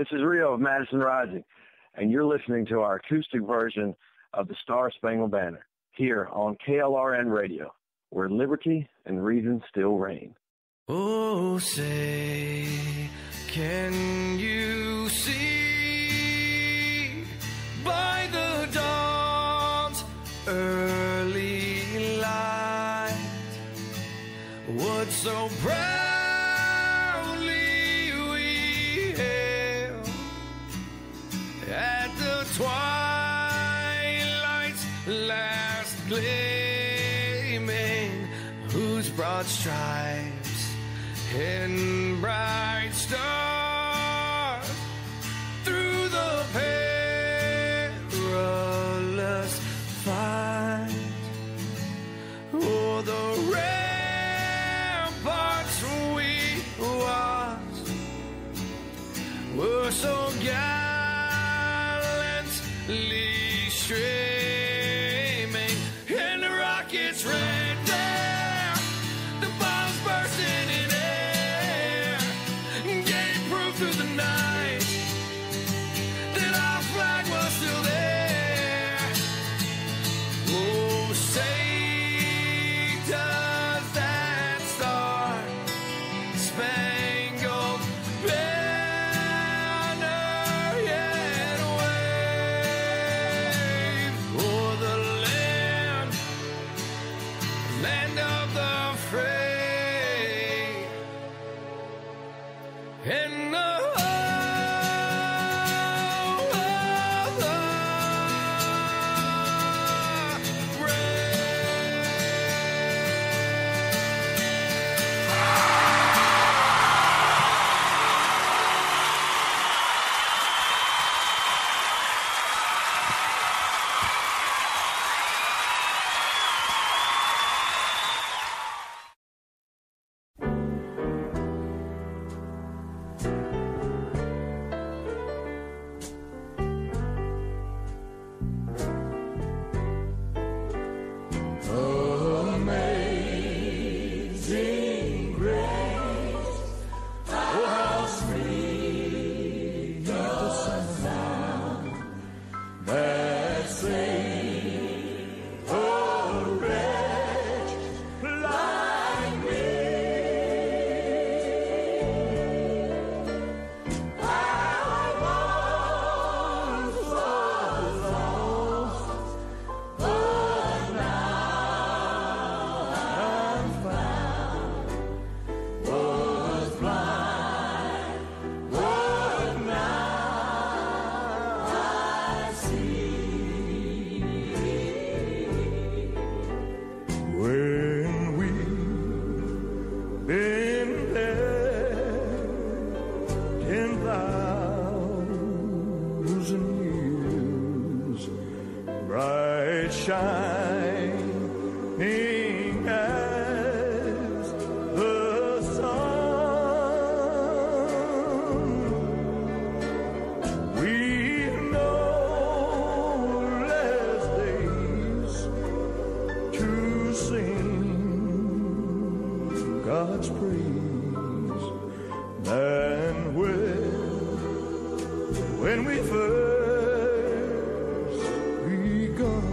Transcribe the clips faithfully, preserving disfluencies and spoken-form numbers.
This is Rio of Madison Rising, and you're listening to our acoustic version of the Star Spangled Banner here on K L R N Radio, where liberty and reason still reign. Oh, say, can you see by the dawn's early light what so proudly we hailed at the twilight's last gleaming, whose broad stripes and bright stars through the perilous fight, o'er the ramparts we watched were so gallantly streaming, and the rockets ran down, the bombs bursting in air, gave proof through the night that our flag was still there. Oh, say does that star spangled banner yet wave o'er the land, land of the free, and the whole of the Amazing grace, oh how sweet the sound that saved a wretch like me. I once was lost, but now I'm found, was blind, but now I see. When we've been there ten thousand years, bright shining as the sun, we've no less days to sing God's praise than when, when we first begun.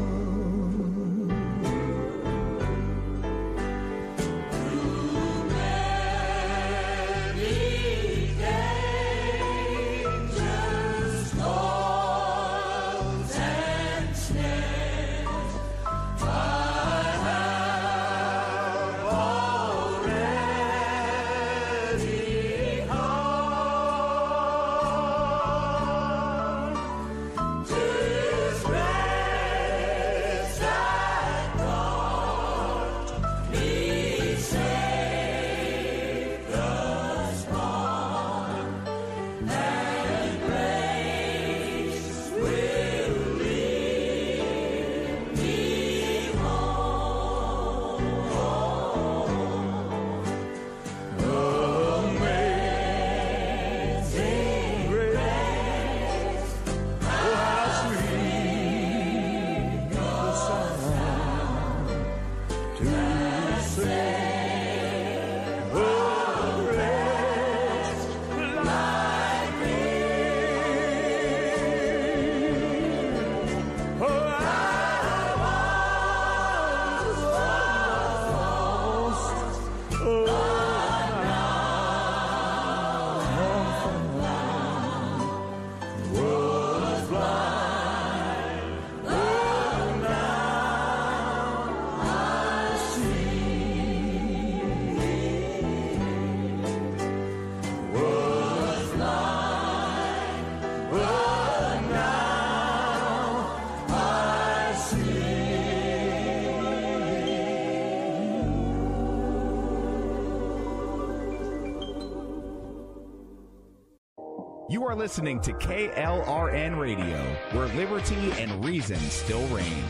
You are listening to K L R N Radio, where liberty and reason still reign.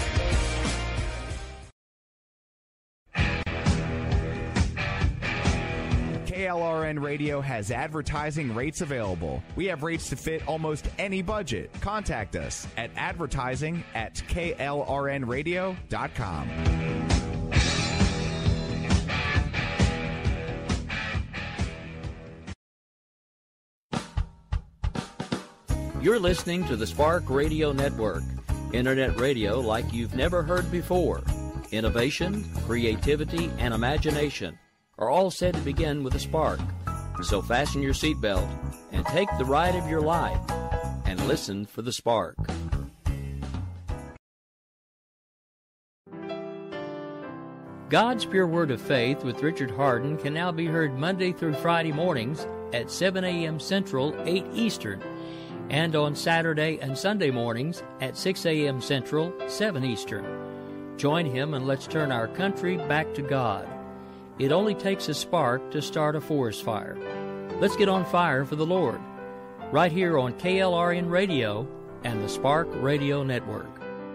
K L R N Radio has advertising rates available. We have rates to fit almost any budget. Contact us at advertising at K L R N radio dot com. You're listening to the Spark Radio Network, Internet radio like you've never heard before. Innovation, creativity, and imagination are all said to begin with a spark. So fasten your seatbelt and take the ride of your life and listen for the spark. God's Pure Word of Faith with Richard Hardin can now be heard Monday through Friday mornings at seven a.m. Central, eight Eastern, and on Saturday and Sunday mornings at six a.m. Central, seven Eastern. Join him and let's turn our country back to God. It only takes a spark to start a forest fire. Let's get on fire for the Lord. Right here on K L R N Radio and the Spark Radio Network.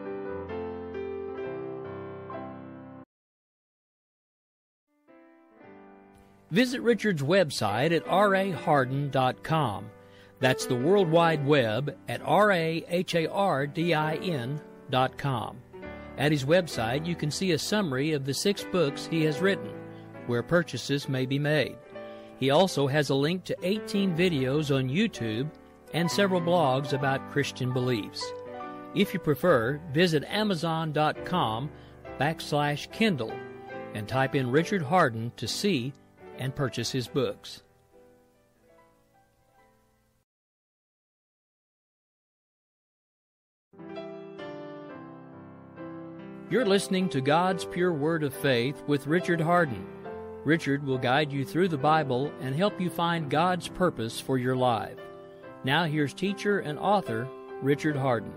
Visit Richard's website at r a hardin dot com. That's the World Wide Web at r a hardin dot com. At his website, you can see a summary of the six books he has written, where purchases may be made. He also has a link to eighteen videos on YouTube and several blogs about Christian beliefs. If you prefer, visit amazon dot com backslash Kindle and type in Richard Hardin to see and purchase his books. You're listening to God's Pure Word of Faith with Richard Hardin. Richard will guide you through the Bible and help you find God's purpose for your life. Now here's teacher and author Richard Hardin.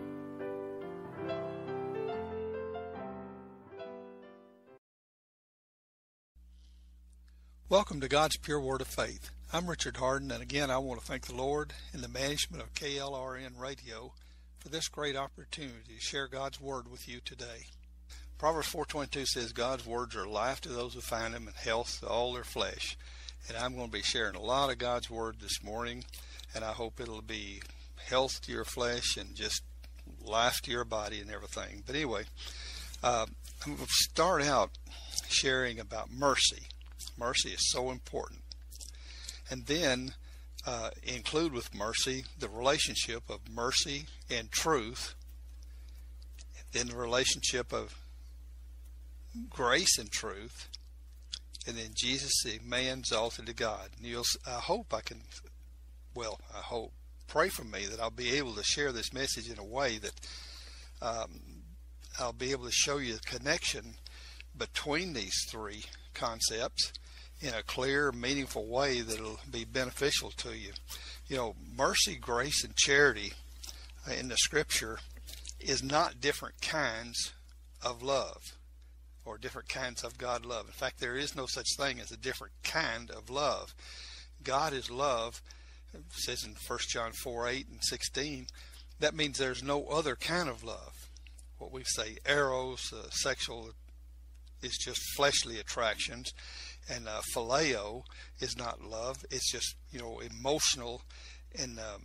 Welcome to God's Pure Word of Faith. I'm Richard Hardin, and again I want to thank the Lord and the management of K L R N Radio for this great opportunity to share God's Word with you today. Proverbs four twenty-two says, God's words are life to those who find them and health to all their flesh. And I'm going to be sharing a lot of God's Word this morning, and I hope it'll be health to your flesh and just life to your body and everything. But anyway, uh, I'm going to start out sharing about mercy. Mercy is so important. And then uh, include with mercy the relationship of mercy and truth, then the relationship of grace and truth, and then Jesus, the man exalted to God. And you'll, I hope I can, well, I hope, pray for me that I'll be able to share this message in a way that um, I'll be able to show you the connection between these three concepts in a clear, meaningful way that'll be beneficial to you. You know, mercy, grace, and charity in the Scripture is not different kinds of love or different kinds of God love. In fact, there is no such thing as a different kind of love. God is love. It says in First John four, eight and sixteen, that means there's no other kind of love. What we say eros, uh, sexual, is just fleshly attractions, and uh, phileo is not love. It's just, you know, emotional and um,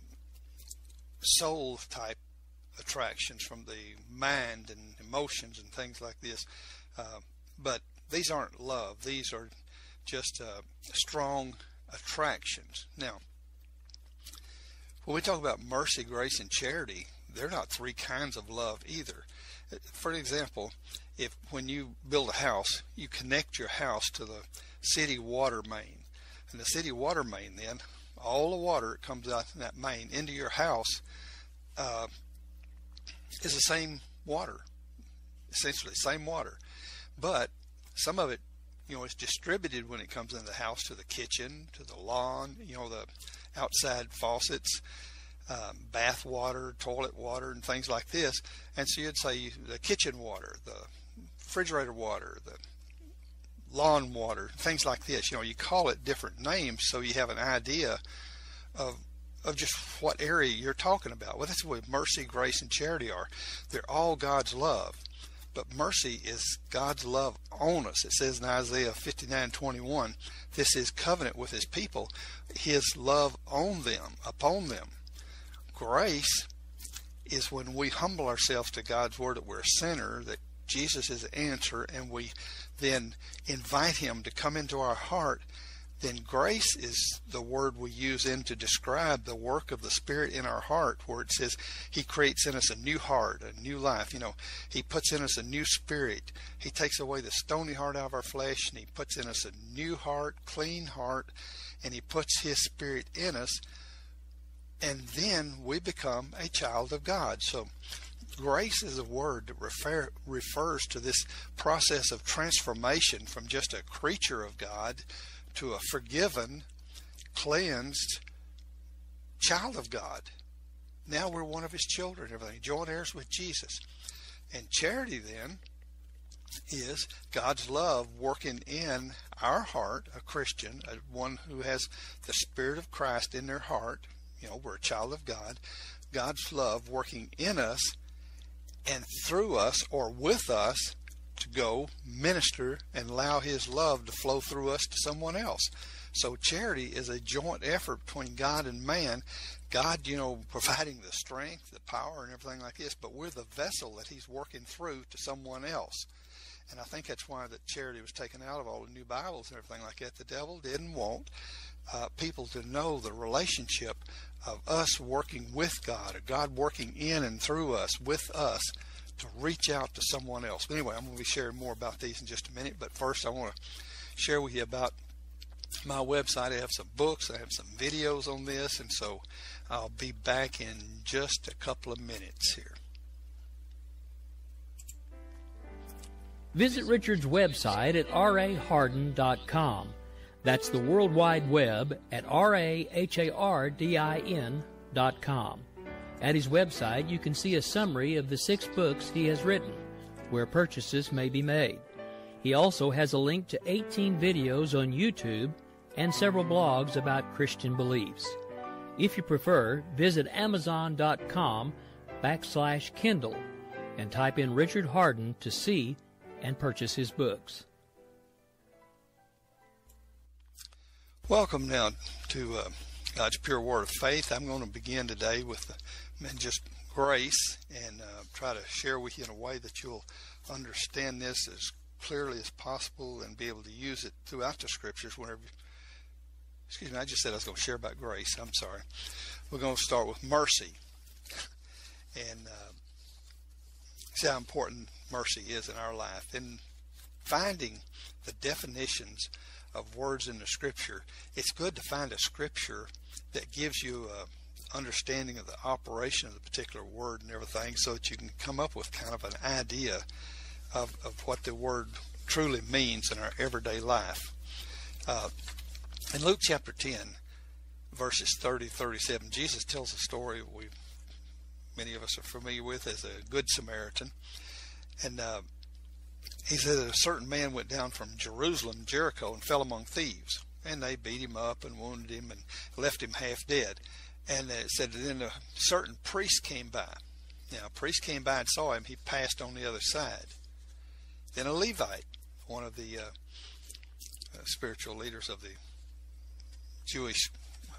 soul type attractions from the mind and emotions and things like this. Uh, but these aren't love. These are just uh, strong attractions. Now, when we talk about mercy, grace, and charity, they're not three kinds of love either. For example, if when you build a house, you connect your house to the city water main. And the city water main, then, all the water that comes out in that main into your house uh, is the same water, essentially same water. But some of it, you know, is distributed when it comes into the house to the kitchen, to the lawn, you know, the outside faucets, um, bath water, toilet water, and things like this. And so you'd say the kitchen water, the refrigerator water, the lawn water, things like this. You know, you call it different names so you have an idea of of just what area you're talking about. Well, that's what mercy, grace, and charity are. They're all God's love. But mercy is God's love on us. It says in Isaiah fifty-nine twenty-one, this is covenant with his people, his love on them, upon them. Grace is when we humble ourselves to God's word that we're a sinner, that Jesus is the answer, and we then invite him to come into our heart. Then grace is the word we use in to describe the work of the Spirit in our heart, where it says he creates in us a new heart, a new life. You know, he puts in us a new spirit. He takes away the stony heart out of our flesh, and he puts in us a new heart, clean heart, and he puts his Spirit in us, and then we become a child of God. So grace is a word that refer, refers to this process of transformation from just a creature of God to a forgiven, cleansed child of God. Now we're one of his children, everything, joint heirs with Jesus. And charity then is God's love working in our heart, a Christian, a one who has the Spirit of Christ in their heart. You know, we're a child of God. God's love working in us and through us or with us to go minister and allow his love to flow through us to someone else. So charity is a joint effort between God and man. God, you know, providing the strength, the power, and everything like this, but we're the vessel that he's working through to someone else. And I think that's why that charity was taken out of all the new Bibles and everything like that. The devil didn't want uh, people to know the relationship of us working with God, or God working in and through us, with us, to reach out to someone else. But anyway, I'm going to be sharing more about these in just a minute. But first, I want to share with you about my website. I have some books, I have some videos on this, and so I'll be back in just a couple of minutes here. Visit Richard's website at r a hardin dot com. That's the World Wide Web at r a hardin dot com. At his website, you can see a summary of the six books he has written, where purchases may be made. He also has a link to eighteen videos on YouTube and several blogs about Christian beliefs. If you prefer, visit amazon.com backslash Kindle and type in Richard Hardin to see and purchase his books. Welcome now to uh, God's Pure Word of Faith. I'm going to begin today with the, just grace and uh, try to share with you in a way that you'll understand this as clearly as possible and be able to use it throughout the Scriptures whenever you, excuse me, I just said I was going to share about grace. I'm sorry. We're going to start with mercy. And uh, see how important mercy is in our life. In finding the definitions of words in the Scripture, it's good to find a Scripture that gives you a understanding of the operation of the particular word and everything, so that you can come up with kind of an idea of, of what the word truly means in our everyday life. Uh, in Luke chapter ten, verses thirty to thirty-seven, Jesus tells a story we many of us are familiar with as a Good Samaritan. And uh, he said that a certain man went down from Jerusalem, Jericho, and fell among thieves. And they beat him up and wounded him and left him half dead. And it said that then a certain priest came by. Now, a priest came by and saw him. He passed on the other side. Then a Levite, one of the uh, uh, spiritual leaders of the Jewish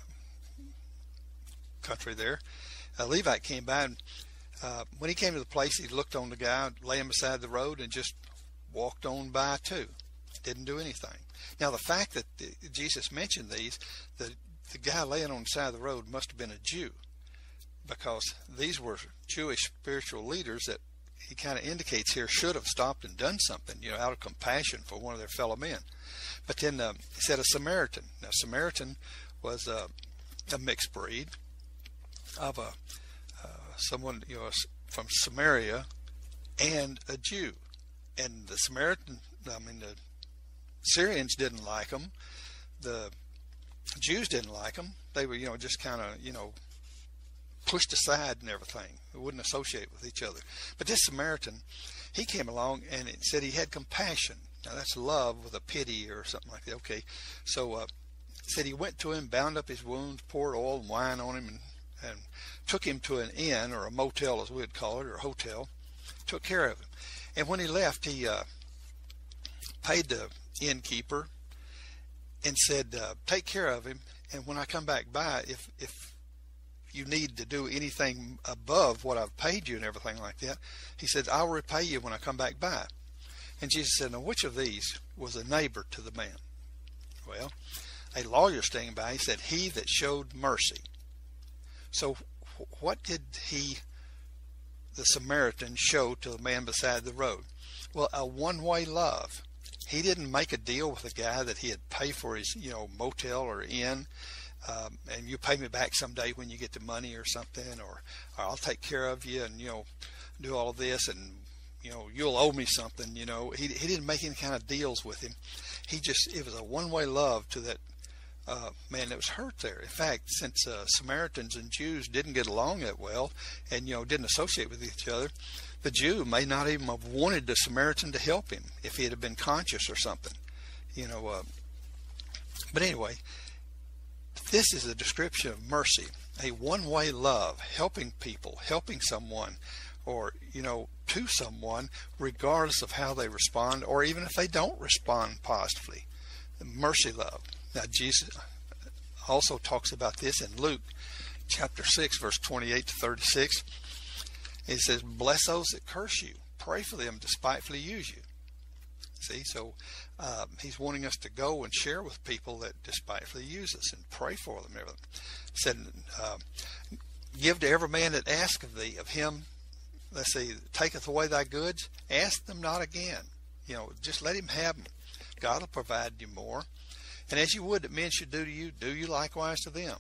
country there, a Levite came by, and uh, when he came to the place, he looked on the guy laying beside the road and just walked on by too. Didn't do anything. Now, the fact that the, Jesus mentioned these, the the guy laying on the side of the road must have been a Jew, because these were Jewish spiritual leaders that he kind of indicates here should have stopped and done something, you know, out of compassion for one of their fellow men. But then um, he said a Samaritan. Now, Samaritan was uh, a mixed breed of a uh, someone, you know, from Samaria and a Jew. And the Samaritan, I mean, the Syrians didn't like them. The Jews didn't like them. They were, you know, just kind of, you know, pushed aside and everything. They wouldn't associate with each other. But this Samaritan, he came along and it said he had compassion. Now, that's love with a pity or something like that. Okay, so uh, said he went to him, bound up his wounds, poured oil and wine on him, and, and took him to an inn, or a motel as we'd call it, or a hotel, took care of him. And when he left, he uh, paid the innkeeper and said, uh, take care of him, and when I come back by, if, if you need to do anything above what I've paid you and everything like that, he said, I'll repay you when I come back by. And Jesus said, now which of these was a neighbor to the man? Well, a lawyer standing by, he said, he that showed mercy. So what did he, the Samaritan, show to the man beside the road? Well, a one-way love. He didn't make a deal with the guy that he'd pay for his, you know, motel or inn, um, and you pay me back someday when you get the money or something, or, or I'll take care of you and, you know, do all of this, and, you know, you'll owe me something, you know. He, he didn't make any kind of deals with him. He just, it was a one-way love to that uh, man that was hurt there. In fact, since uh, Samaritans and Jews didn't get along that well and, you know, didn't associate with each other, the Jew may not even have wanted the Samaritan to help him if he had been conscious or something, you know. Uh, but anyway, this is a description of mercy, a one-way love, helping people, helping someone, or, you know, to someone, regardless of how they respond, or even if they don't respond positively. Mercy love. Now, Jesus also talks about this in Luke chapter six, verse twenty-eight to thirty-six. He says, bless those that curse you. Pray for them to spitefully use you. See, so um, he's wanting us to go and share with people that despitefully use us and pray for them and everything. He said, uh, give to every man that asketh of thee, of him, let's see, taketh away thy goods, ask them not again. You know, just let him have them. God will provide you more. And as you would that men should do to you, do you likewise to them.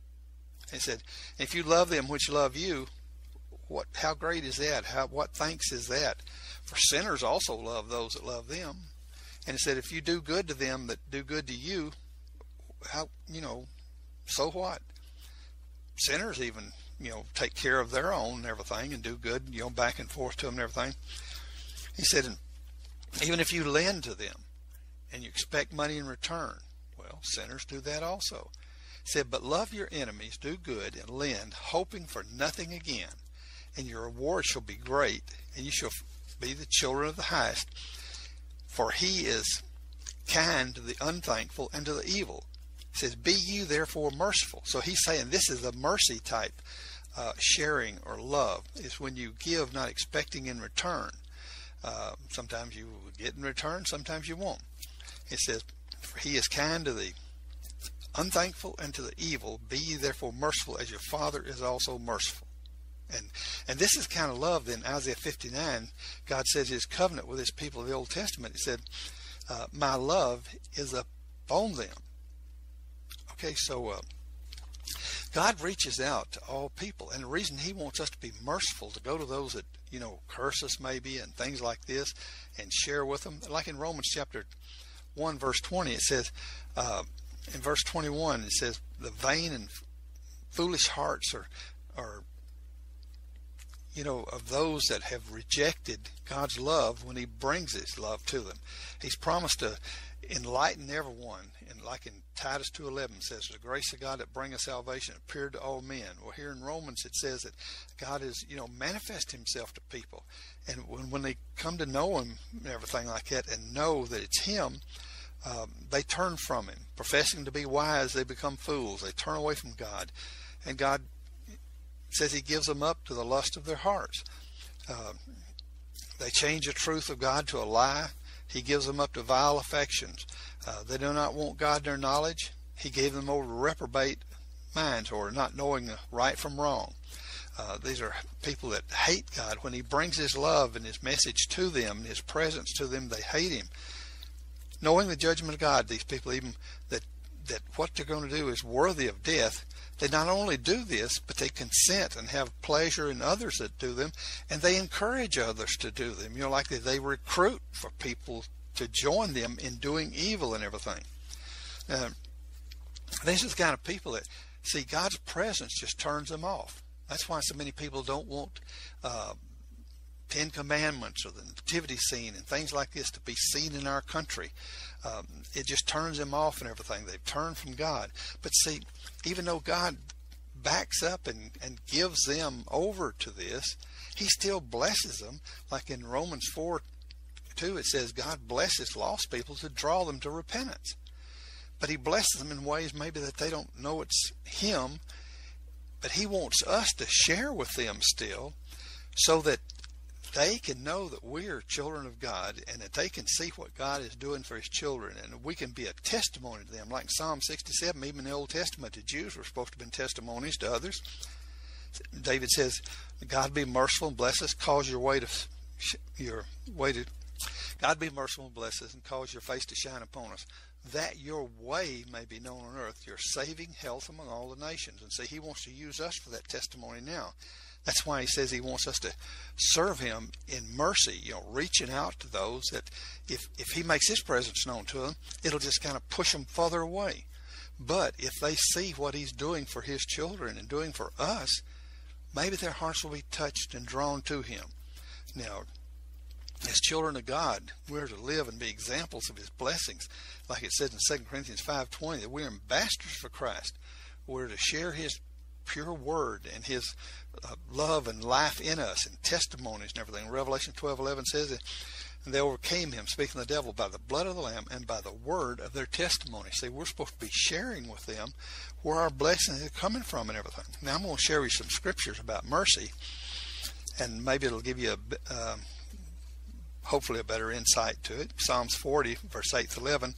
He said, if you love them which love you, what? How great is that? How? What thanks is that? For sinners also love those that love them. And he said, if you do good to them that do good to you, how, you know, so what? Sinners even, you know, take care of their own and everything and do good, you know, back and forth to them and everything. He said, even if you lend to them and you expect money in return, well, sinners do that also. He said, but love your enemies, do good, and lend, hoping for nothing again, and your reward shall be great, and you shall be the children of the highest. For he is kind to the unthankful and to the evil. He says, be you therefore merciful. So he's saying this is a mercy type uh, sharing or love, is when you give not expecting in return. Uh, sometimes you will get in return, sometimes you won't. It says, for he is kind to the unthankful and to the evil. Be ye therefore merciful, as your Father is also merciful. And and this is kind of love. In Isaiah fifty-nine, God says his covenant with his people of the Old Testament. He said, uh, my love is upon them. Okay, so uh, God reaches out to all people. And the reason he wants us to be merciful, to go to those that, you know, curse us maybe and things like this, and share with them. Like in Romans chapter one, verse twenty, it says, uh, in verse twenty-one, it says, the vain and foolish hearts are, are you know, of those that have rejected God's love when he brings his love to them. He's promised to enlighten everyone. And like in Titus two eleven says, the grace of God that bringeth salvation appeared to all men. Well, here in Romans it says that God is, you know, manifest himself to people. And when, when they come to know him and everything like that, and know that it's him, um, they turn from him. Professing to be wise, they become fools. They turn away from God. And God says he gives them up to the lust of their hearts. Uh, they change the truth of God to a lie. He gives them up to vile affections. Uh, they do not want God in their knowledge. He gave them over to reprobate minds, or not knowing the right from wrong. Uh, these are people that hate God. When he brings his love and his message to them, his presence to them, they hate him. Knowing the judgment of God, these people, even that, that what they're going to do is worthy of death, they not only do this, but they consent and have pleasure in others that do them, and they encourage others to do them. You know, like they, they recruit for people to join them in doing evil and everything. Uh, these are the kind of people that, see, God's presence just turns them off. That's why so many people don't want uh, Ten Commandments or the nativity scene and things like this to be seen in our country. Um, it just turns them off and everything. They've turned from God. But see, even though God backs up and, and gives them over to this, he still blesses them. Like in Romans four two, it says God blesses lost people to draw them to repentance. But he blesses them in ways maybe that they don't know it's him, but he wants us to share with them still, so that they can know that we are children of God, and that they can see what God is doing for his children, and we can be a testimony to them. Like in Psalm sixty-seven, even in the Old Testament, the Jews were supposed to be testimonies to others. David says, God be merciful and bless us, cause your way to your way to God be merciful and bless us, and cause your face to shine upon us, that your way may be known on earth, your saving health among all the nations. And see, he wants to use us for that testimony now. That's why he says he wants us to serve him in mercy, you know, reaching out to those that if, if he makes his presence known to them, it'll just kind of push them further away. But if they see what he's doing for his children and doing for us, maybe their hearts will be touched and drawn to him. Now, as children of God, we're to live and be examples of his blessings. Like it says in Second Corinthians five twenty, that we're ambassadors for Christ. We're to share his pure word and his uh, love and life in us, and testimonies and everything. Revelation twelve eleven says that they overcame him, speaking of the devil, by the blood of the Lamb and by the word of their testimony. See, we're supposed to be sharing with them where our blessings are coming from and everything. Now, I'm going to share you some scriptures about mercy, and maybe it'll give you a uh, hopefully a better insight to it. Psalms forty, verse eight to eleven.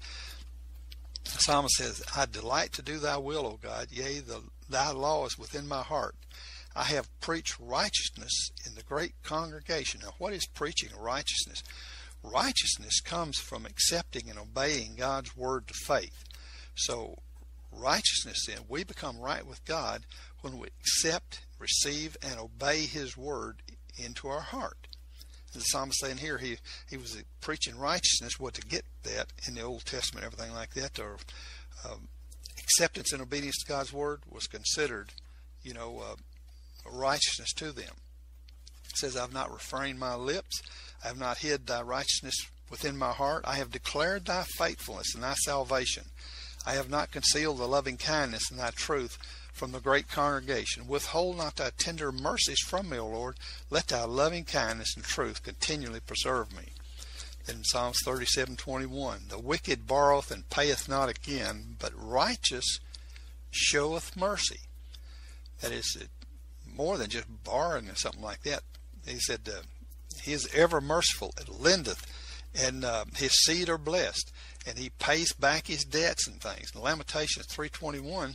The psalmist says, I delight to do thy will, O God, yea, the, thy law is within my heart. I have preached righteousness in the great congregation. Now, what is preaching righteousness? Righteousness comes from accepting and obeying God's word to faith. So, righteousness, then, we become right with God when we accept, receive, and obey his word into our heart. The psalmist saying here, he, he was preaching righteousness. What to get that in the Old Testament, everything like that, or um, acceptance and obedience to God's word was considered, you know, uh, righteousness to them. It says, I have not refrained my lips, I have not hid thy righteousness within my heart. I have declared thy faithfulness and thy salvation. I have not concealed the loving kindness and thy truth from the great congregation. Withhold not thy tender mercies from me, O Lord. Let thy loving kindness and truth continually preserve me. Then in Psalms thirty-seven twenty-one, the wicked borroweth and payeth not again, but righteous showeth mercy. That is more than just borrowing or something like that. He said, uh, he is ever merciful, and lendeth, and uh, his seed are blessed, and he pays back his debts and things. In Lamentations three twenty-one,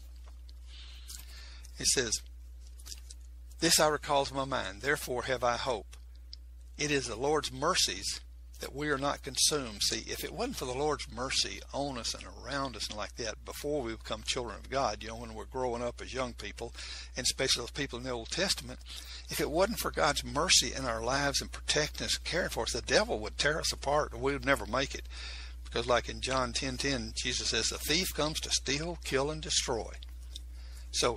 it says, this I recall to my mind, therefore have I hope. It is the Lord's mercies that we are not consumed. See, if it wasn't for the Lord's mercy on us and around us and like that before we become children of God, you know, when we're growing up as young people, and especially those people in the Old Testament, if it wasn't for God's mercy in our lives and protecting us and caring for us, the devil would tear us apart, and we would never make it. Because like in John ten ten, Jesus says, the thief comes to steal, kill, and destroy. So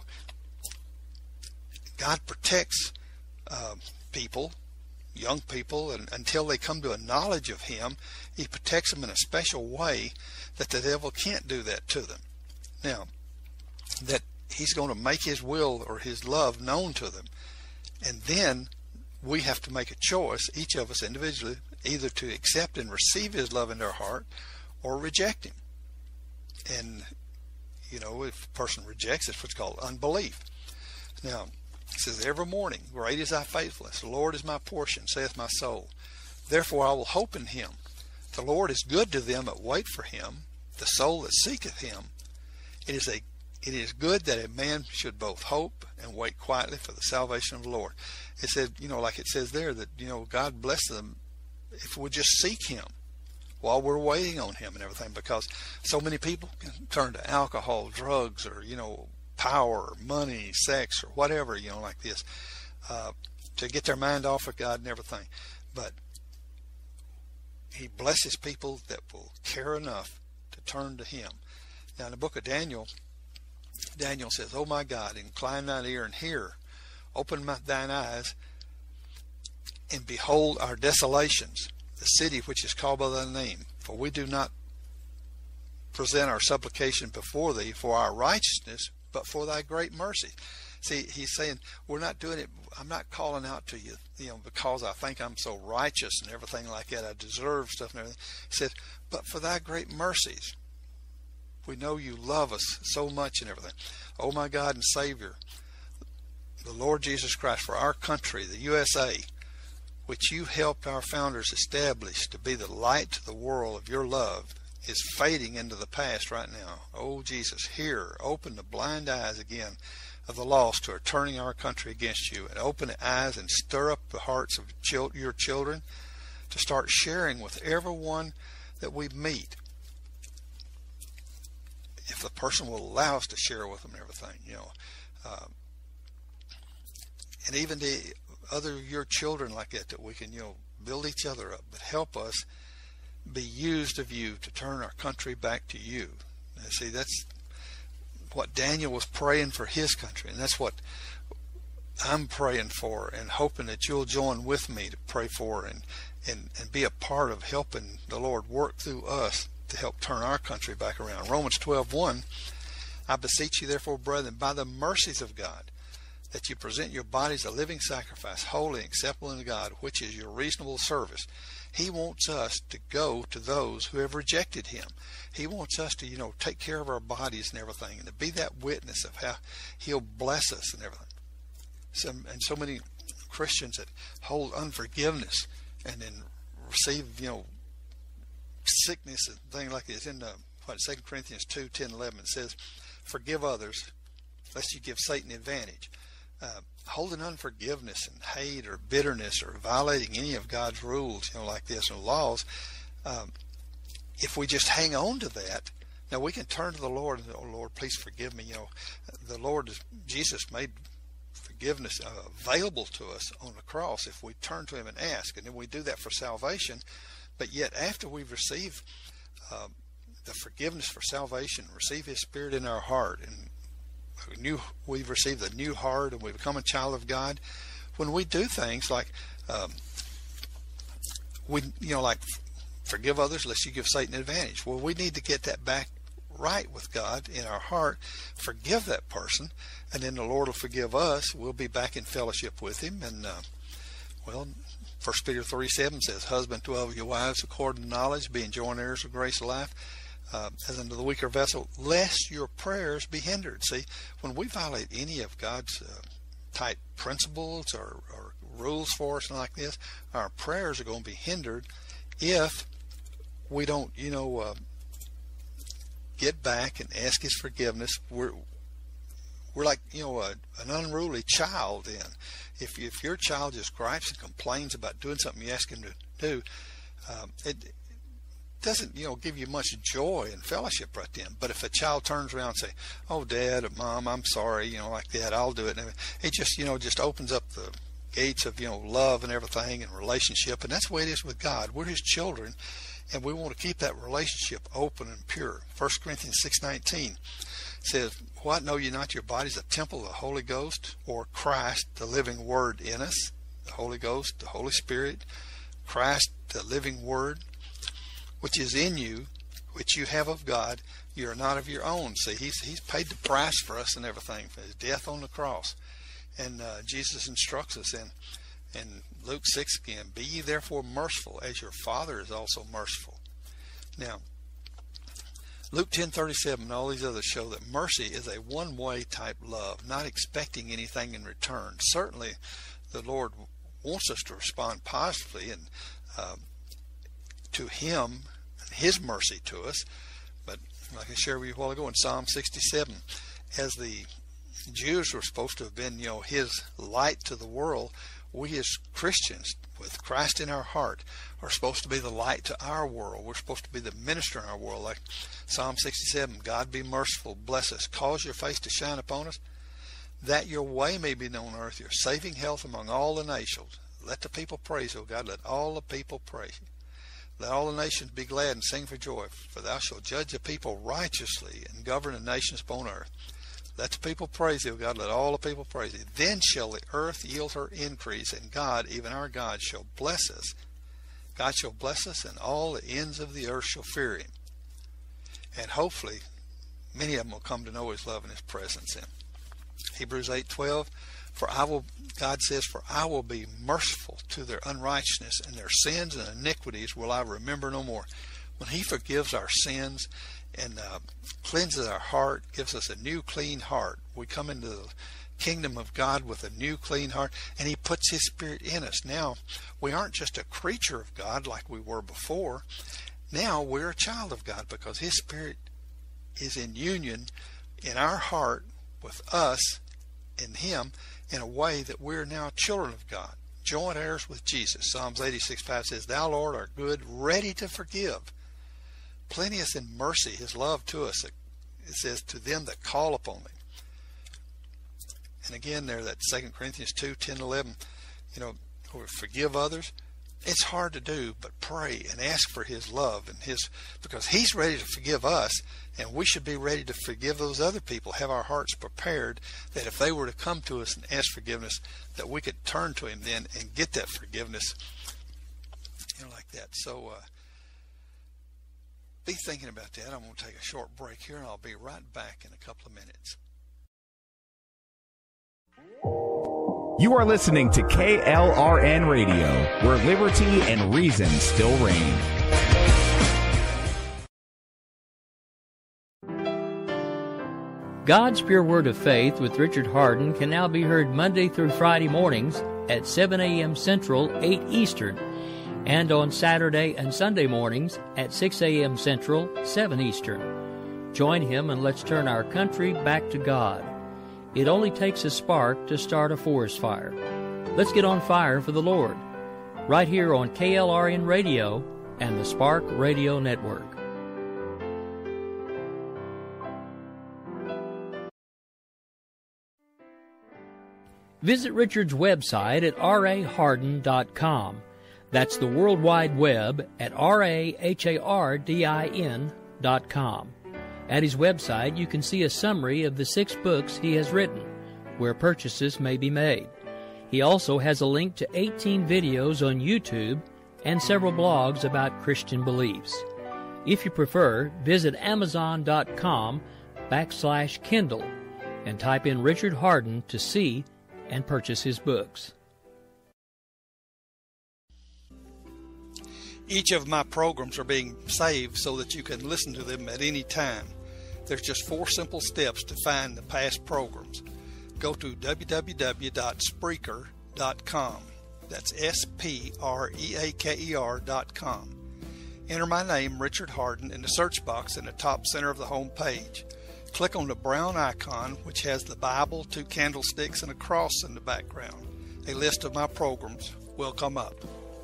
God protects uh, people, young people, and until they come to a knowledge of him, he protects them in a special way that the devil can't do that to them. Now, that he's going to make his will or his love known to them, and then we have to make a choice, each of us individually, either to accept and receive his love into our heart or reject him. And, you know, if a person rejects, it's what's called unbelief. Now, it says, every morning, great is thy faithfulness. The Lord is my portion, saith my soul. Therefore I will hope in him. The Lord is good to them that wait for him, the soul that seeketh him. It is a it is good that a man should both hope and wait quietly for the salvation of the Lord. It said, you know, like it says there, that, you know, God bless them if we just seek him while we're waiting on him and everything, because so many people can turn to alcohol, drugs, or, you know, power, money, sex, or whatever, you know, like this, uh, to get their mind off of God and everything. But he blesses people that will care enough to turn to him. Now in the book of Daniel, Daniel says, oh my God, incline thine ear and hear, open my, thine eyes, And behold our desolations, the city which is called by thy name. For we do not present our supplication before thee for our righteousness, but for thy great mercy. See, he's saying, we're not doing it, I'm not calling out to you, you know, because I think I'm so righteous and everything like that, I deserve stuff and everything. He says, but for thy great mercies. We know you love us so much and everything. Oh my God and Savior, the Lord Jesus Christ, for our country, the U S A, which you helped our founders establish to be the light to the world of your love, is fading into the past right now. Oh Jesus, hear, open the blind eyes again of the lost who are turning our country against you, and open the eyes and stir up the hearts of chil- your children to start sharing with everyone that we meet, if the person will allow us to share with them and everything, you know, um, and even the other your children like that, that we can, you know, build each other up, but help us be used of you to turn our country back to you. Now, see, that's what Daniel was praying for his country, and that's what I'm praying for, and hoping that you'll join with me to pray for and and, and be a part of helping the Lord work through us to help turn our country back around. Romans twelve one, I beseech you therefore, brethren, by the mercies of God, that you present your bodies a living sacrifice, holy and acceptable unto God, which is your reasonable service. He wants us to go to those who have rejected him. He wants us to, you know, take care of our bodies and everything, and to be that witness of how he'll bless us and everything. So, and so many Christians that hold unforgiveness and then receive, you know, sickness and things like this. In uh, what Second Corinthians two, ten, eleven, it says, forgive others, lest you give Satan advantage. Uh, holding unforgiveness and hate or bitterness or violating any of God's rules, you know, like this, or laws, um, if we just hang on to that, now we can turn to the Lord and say, oh Lord, please forgive me. You know, the Lord, Jesus made forgiveness uh, available to us on the cross if we turn to him and ask, and then we do that for salvation. But yet after we've received uh, the forgiveness for salvation, receive his Spirit in our heart, and new, we've received a new heart and we become a child of God, when we do things like um, we you know like forgive others lest you give Satan advantage, well, we need to get that back right with God in our heart, forgive that person, and then the Lord will forgive us. We'll be back in fellowship with him. And uh, well, First Peter three seven says, husband to all your wives according to knowledge, being joint heirs of grace of life, Uh, as unto the weaker vessel, lest your prayers be hindered. See, when we violate any of God's uh, type principles or, or rules for us and like this, our prayers are going to be hindered if we don't, you know, uh, get back and ask his forgiveness. We're we're like, you know, a, an unruly child then. If, if your child just gripes and complains about doing something you ask him to do, um, it doesn't, you know, give you much joy and fellowship right then. But if a child turns around and say, oh, Dad or Mom, I'm sorry, you know, like that, I'll do it. And it just, you know, just opens up the gates of, you know, love and everything and relationship. And that's the way it is with God. We're his children, and we want to keep that relationship open and pure. First Corinthians six nineteen says, what, know ye not your body is a temple of the Holy Ghost, or Christ, the living Word in us? The Holy Ghost, the Holy Spirit, Christ, the living Word, which is in you, which you have of God, you are not of your own. See, he's he's paid the price for us and everything, for his death on the cross. And uh, Jesus instructs us in, in Luke six again, be ye therefore merciful, as your Father is also merciful. Now, Luke ten thirty-seven and all these others show that mercy is a one-way type love, not expecting anything in return. Certainly, the Lord wants us to respond positively and um, to him, his mercy to us. But like I shared with you a while ago in Psalm sixty-seven, as the Jews were supposed to have been, you know, his light to the world, we as Christians with Christ in our heart are supposed to be the light to our world. We're supposed to be the minister in our world. Like Psalm sixty-seven, God be merciful, bless us, cause your face to shine upon us, that your way may be known on earth, your saving health among all the nations. Let the people praise, O God, let all the people praise you. Let all the nations be glad and sing for joy, for thou shalt judge the people righteously and govern the nations upon earth. Let the people praise thee, O God, let all the people praise thee. Then shall the earth yield her increase, and God, even our God, shall bless us. God shall bless us, and all the ends of the earth shall fear him. And hopefully, many of them will come to know his love and his presence in him. Hebrews eight twelve, for I will, God says, for I will be merciful to their unrighteousness, and their sins and iniquities will I remember no more. When he forgives our sins and uh, cleanses our heart, gives us a new clean heart, we come into the kingdom of God with a new clean heart, and he puts his Spirit in us. Now we aren't just a creature of God like we were before. Now we're a child of God, because his Spirit is in union in our heart with us and him, in a way that we're now children of God, joint heirs with Jesus. Psalms eighty-six five says, thou, Lord, art good, ready to forgive, plenteous in mercy, his love to us. It says, to them that call upon him. And again there, that Second Corinthians two ten eleven, you know, forgive others. It's hard to do, but pray and ask for his love, and his, because he's ready to forgive us, and we should be ready to forgive those other people. Have our hearts prepared that if they were to come to us and ask forgiveness, that we could turn to him then and get that forgiveness, you know, like that. So uh, be thinking about that. I'm going to take a short break here, and I'll be right back in a couple of minutes. You are listening to K L R N Radio, where liberty and reason still reign. God's Pure Word of Faith with Richard Hardin can now be heard Monday through Friday mornings at seven a.m. Central, eight Eastern, and on Saturday and Sunday mornings at six a.m. Central, seven Eastern. Join him and let's turn our country back to God. It only takes a spark to start a forest fire. Let's get on fire for the Lord. Right here on K L R N Radio and the Spark Radio Network. Visit Richard's website at r a hardin dot com. That's the World Wide Web at r a hardin dot com. At his website, you can see a summary of the six books he has written, where purchases may be made. He also has a link to eighteen videos on YouTube and several blogs about Christian beliefs. If you prefer, visit amazon.com backslash Kindle and type in Richard Hardin to see and purchase his books. Each of my programs are being saved so that you can listen to them at any time. There's just four simple steps to find the past programs. Go to w w w dot spreaker dot com. That's S P R E A K E R dot com. Enter my name, Richard Hardin, in the search box in the top center of the home page. Click on the brown icon, which has the Bible, two candlesticks, and a cross in the background. A list of my programs will come up.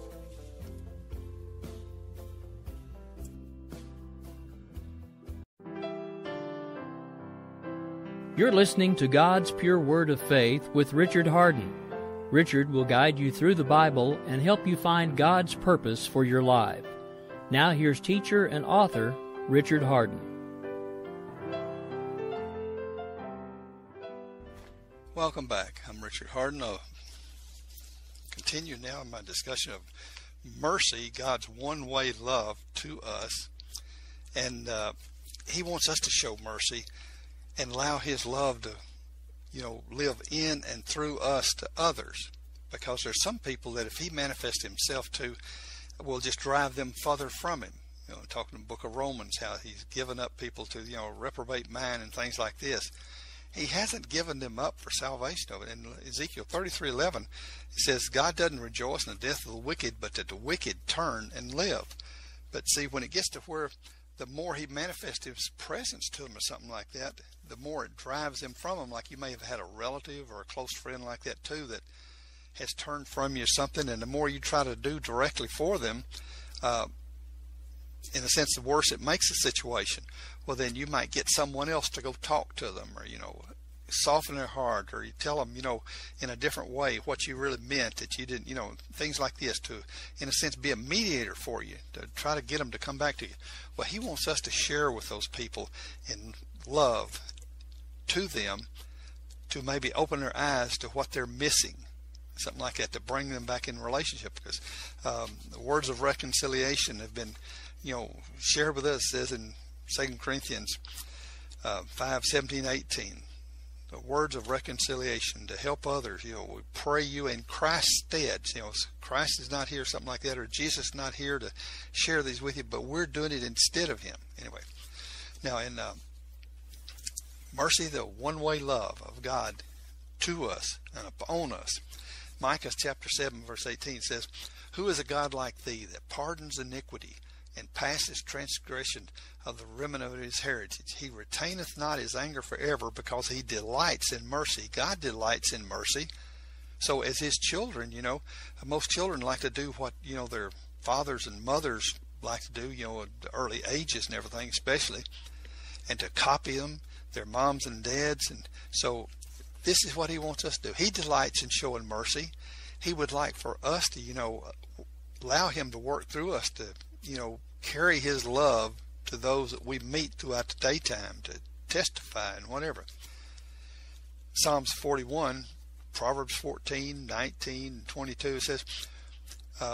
You're listening to God's Pure Word of Faith with Richard Hardin. Richard will guide you through the Bible and help you find God's purpose for your life. Now here's teacher and author Richard Hardin. Welcome back. I'm Richard Hardin. I'll continue now in my discussion of mercy, God's one-way love to us. And uh, he wants us to show mercy and allow his love to, you know, live in and through us to others. Because there's some people that if he manifests himself to, will just drive them further from him. You know, talking in the book of Romans, how he's given up people to, you know, reprobate mind and things like this. He hasn't given them up for salvation of it. In Ezekiel thirty-three eleven, it says, God doesn't rejoice in the death of the wicked, but that the wicked turn and live. But see, when it gets to where the more he manifests his presence to them or something like that, the more it drives them from him. Like you may have had a relative or a close friend like that too that has turned from you or something, and the more you try to do directly for them, uh, in a sense, the worse it makes the situation. Well, then you might get someone else to go talk to them, or, you know, soften their heart, or you tell them, you know, in a different way what you really meant, that you didn't, you know, things like this, to, in a sense, be a mediator for you, to try to get them to come back to you. Well, he wants us to share with those people in love to them to maybe open their eyes to what they're missing, something like that, to bring them back in relationship. Because um, the words of reconciliation have been, you know, shared with us. It says in Second Corinthians uh, five, seventeen, eighteen, the words of reconciliation to help others. You know, we pray you in Christ's stead. You know, Christ is not here, something like that, or Jesus is not here to share these with you, but we're doing it instead of him. Anyway, now in uh, mercy, the one-way love of God to us and upon us, Micah chapter seven, verse eighteen says, "Who is a God like thee, that pardons iniquity, and passes transgression of the remnant of his heritage? He retaineth not his anger forever, because he delights in mercy." God delights in mercy. So as his children, you know, most children like to do what, you know, their fathers and mothers like to do, you know, at the early ages and everything, especially, and to copy them, their moms and dads. And so this is what he wants us to do. He delights in showing mercy. He would like for us to, you know, allow him to work through us to, you know, carry his love to those that we meet throughout the daytime, to testify and whatever. Psalms forty-one, Proverbs fourteen, nineteen, twenty-two, it says, uh,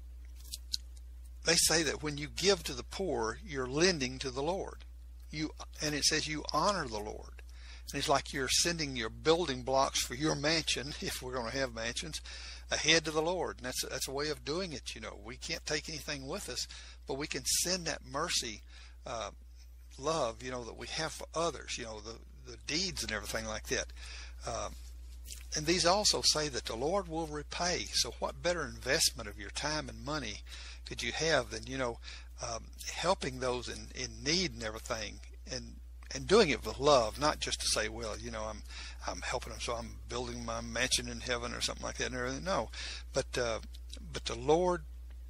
they say that when you give to the poor, you're lending to the Lord. You, and it says you honor the Lord. And it's like you're sending your building blocks for your mansion, if we're going to have mansions, ahead to the Lord. And that's, that's a way of doing it, you know. We can't take anything with us, but we can send that mercy, uh, love, you know, that we have for others, you know, the, the deeds and everything like that. Um, and these also say that the Lord will repay. So what better investment of your time and money could you have than, you know, um, helping those in, in need and everything, and and doing it with love, not just to say, well, you know, I'm I'm helping them, so I'm building my mansion in heaven or something like that and everything. No, but uh, but the Lord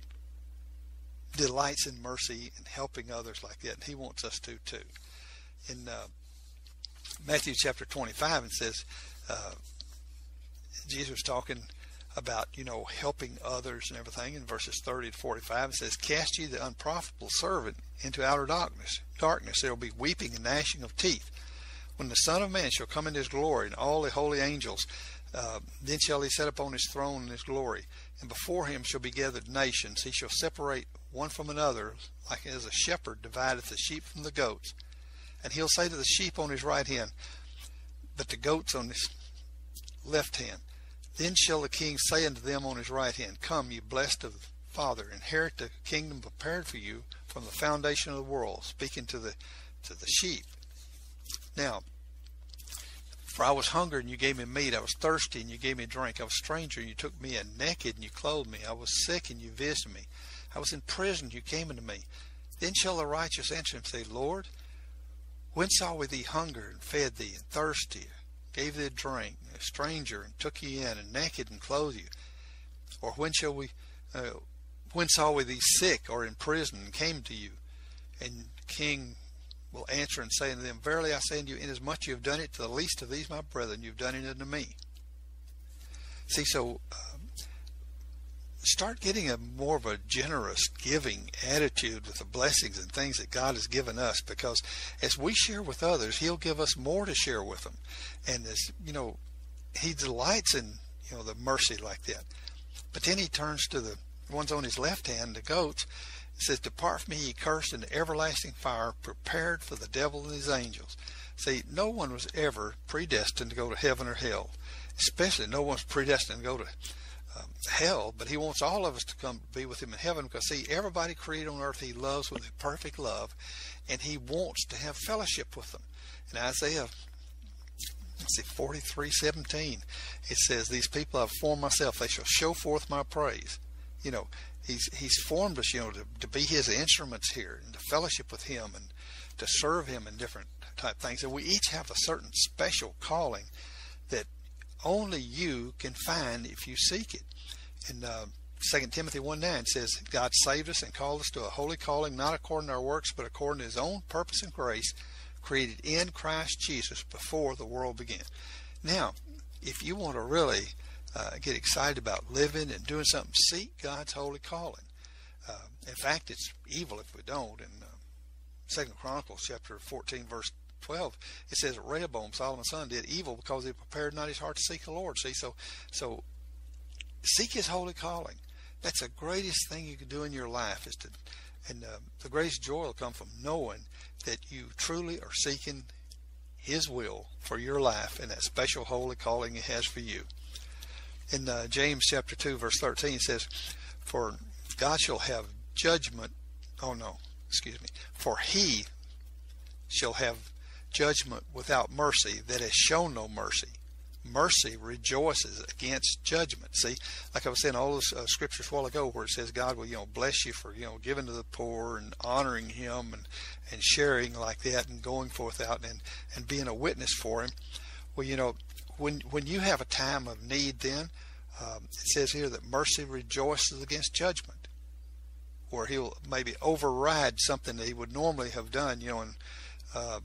delights in mercy and helping others like that, and he wants us to too. In uh, Matthew chapter twenty-five, it says, uh, Jesus was talking about, you know, helping others and everything. In verses thirty to forty-five, it says, "Cast ye the unprofitable servant into outer darkness. Darkness, there will be weeping and gnashing of teeth. When the Son of Man shall come in his glory, and all the holy angels, uh, then shall he set upon his throne in his glory. And before him shall be gathered nations. He shall separate one from another, like as a shepherd divideth the sheep from the goats. And he'll say to the sheep on his right hand, but the goats on his left hand. Then shall the king say unto them on his right hand, Come, ye blessed of the Father, inherit the kingdom prepared for you from the foundation of the world," speaking to the to the sheep. Now, "For I was hungry, and you gave me meat. I was thirsty, and you gave me drink. I was a stranger, and you took me in. Naked, and you clothed me. I was sick, and you visited me. I was in prison, and you came unto me. Then shall the righteous answer and say, Lord, when saw we thee hunger, and fed thee, and thirsty, gave thee a drink, a stranger, and took ye in, and naked, and clothed you? Or when shall we, uh, when saw we thee sick, or in prison, and came to you?" And the king will answer and say unto them, "Verily I say unto you, inasmuch you have done it to the least of these my brethren, you have done it unto me." See, so um, start getting a more of a generous giving attitude with the blessings and things that God has given us, because as we share with others, he'll give us more to share with them. And as you know, he delights in, you know, the mercy like that. But then he turns to the ones on his left hand, the goats. It says, "Depart from me, ye cursed, into everlasting fire, prepared for the devil and his angels." See, no one was ever predestined to go to heaven or hell. Especially no one's predestined to go to um, hell, but he wants all of us to come be with him in heaven, because see, everybody created on earth he loves with a perfect love, and he wants to have fellowship with them. In Isaiah, let's see, forty-three seventeen, it says, "These people I've formed myself, they shall show forth my praise." You know, he's he's formed us, you know, to, to be his instruments here, and to fellowship with him, and to serve him in different type things. And we each have a certain special calling that only you can find if you seek it. In uh, Second Timothy one nine says, "God saved us and called us to a holy calling, not according to our works, but according to his own purpose and grace, created in Christ Jesus before the world began." Now, if you want to really uh, get excited about living and doing something, seek God's holy calling. Uh, in fact, it's evil if we don't. In uh, Second Chronicles chapter fourteen, verse twelve, it says Rehoboam, Solomon's son, did evil because he prepared not his heart to seek the Lord. See, so so seek his holy calling. That's the greatest thing you can do in your life, is to, and uh, the greatest joy will come from knowing that you truly are seeking his will for your life and that special holy calling he has for you. In uh, James chapter two, verse thirteen, it says, for God shall have judgment, oh no, excuse me, for he shall have judgment without mercy that has shown no mercy. Mercy rejoices against judgment. See, like I was saying, all those uh, scriptures a while ago where it says God will, you know, bless you for, you know, giving to the poor and honoring him and, and sharing like that and going forth out and, and being a witness for him. Well, you know, when, when you have a time of need, then um, it says here that mercy rejoices against judgment, where he'll maybe override something that he would normally have done, you know, in, uh,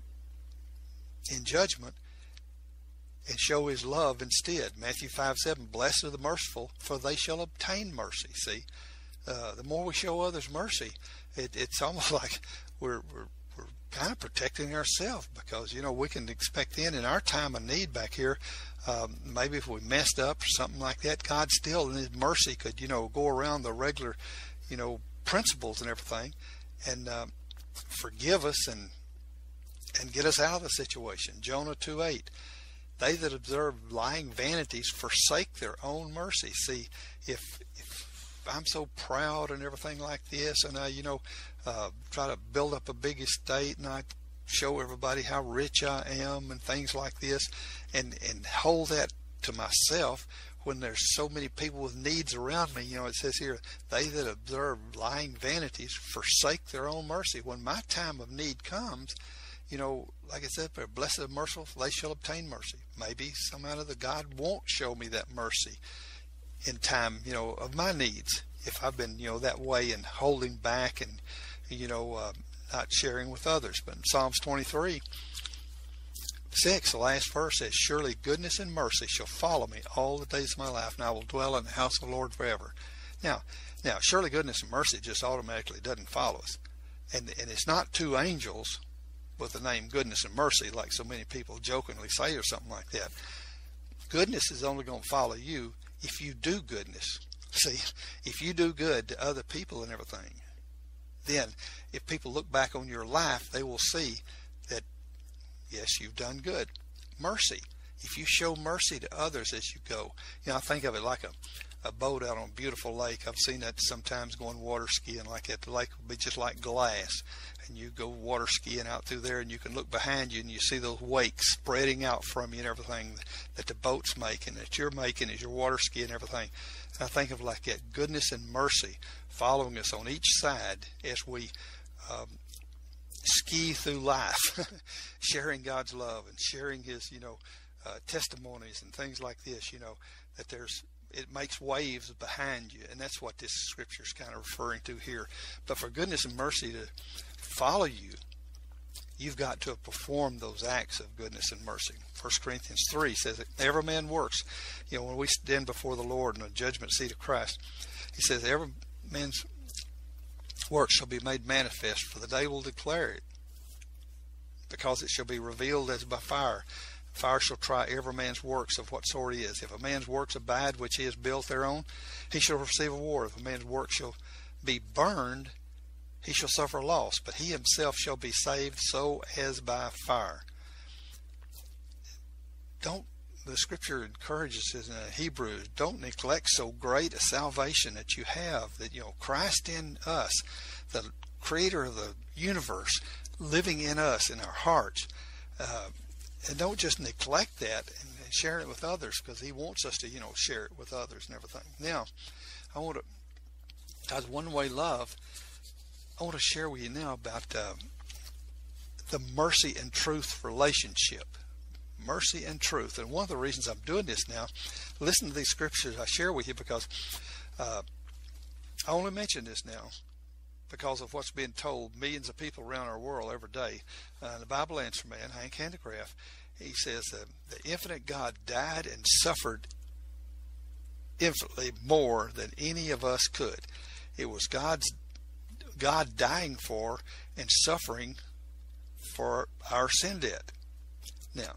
in judgment, and show his love instead. Matthew five seven, blessed are the merciful, for they shall obtain mercy. See, uh, the more we show others mercy, it, it's almost like we're, we're, we're kind of protecting ourselves, because, you know, we can expect then in our time of need back here, um, maybe if we messed up or something like that, God still in his mercy could, you know, go around the regular, you know, principles and everything and uh, forgive us and and get us out of the situation. Jonah two eight, they that observe lying vanities forsake their own mercy. See, if, if I'm so proud and everything like this, and I, you know, uh, try to build up a big estate, and I show everybody how rich I am and things like this, and, and hold that to myself, when there's so many people with needs around me, you know, it says here, they that observe lying vanities forsake their own mercy. When my time of need comes, you know, like I said, blessed and merciful, they shall obtain mercy. Maybe some out of the God won't show me that mercy in time, you know, of my needs, if I've been, you know, that way and holding back and, you know, uh, not sharing with others. But in Psalms twenty-three, six, the last verse says, surely goodness and mercy shall follow me all the days of my life, and I will dwell in the house of the Lord forever. Now, now, surely goodness and mercy just automatically doesn't follow us. And, and it's not two angels with the name goodness and mercy, like so many people jokingly say or something like that. Goodness is only going to follow you if you do goodness. See, if you do good to other people and everything, then if people look back on your life, they will see that, yes, you've done good. Mercy. If you show mercy to others as you go, you know, I think of it like a, a boat out on a beautiful lake. I've seen that sometimes going water skiing like that. The lake will be just like glass, and you go water skiing out through there, and you can look behind you and you see those wakes spreading out from you and everything that the boat's making, that you're making as you're water skiing and everything. And I think of like that, goodness and mercy following us on each side as we um, ski through life, sharing God's love and sharing his, you know, uh, testimonies and things like this, you know, that there's, it makes waves behind you. And that's what this scripture is kind of referring to here. But for goodness and mercy to follow you, you've got to perform those acts of goodness and mercy. First Corinthians three says that every man works, you know, when we stand before the Lord in the judgment seat of Christ, he says every man's work shall be made manifest, for the day will declare it, because it shall be revealed as by fire. Fire shall try every man's works of what sort he is. If a man's works abide, which he has built thereon, he shall receive a reward. If a man's work shall be burned, he shall suffer loss, but he himself shall be saved, so as by fire. Don't, the scripture encourages us in Hebrews, don't neglect so great a salvation that you have, that, you know, Christ in us, the creator of the universe, living in us, in our hearts. Uh, and don't just neglect that and, and share it with others, because he wants us to, you know, share it with others and everything. Now, I want to, as one-way love, I want to share with you now about uh, the mercy and truth relationship. Mercy and truth. And one of the reasons I'm doing this now, listen to these scriptures I share with you, because uh, I only mention this now because of what's being told millions of people around our world every day. Uh, the Bible Answer Man, Hank Handicraft, he says that the infinite God died and suffered infinitely more than any of us could. It was God's God dying for and suffering for our sin debt. Now,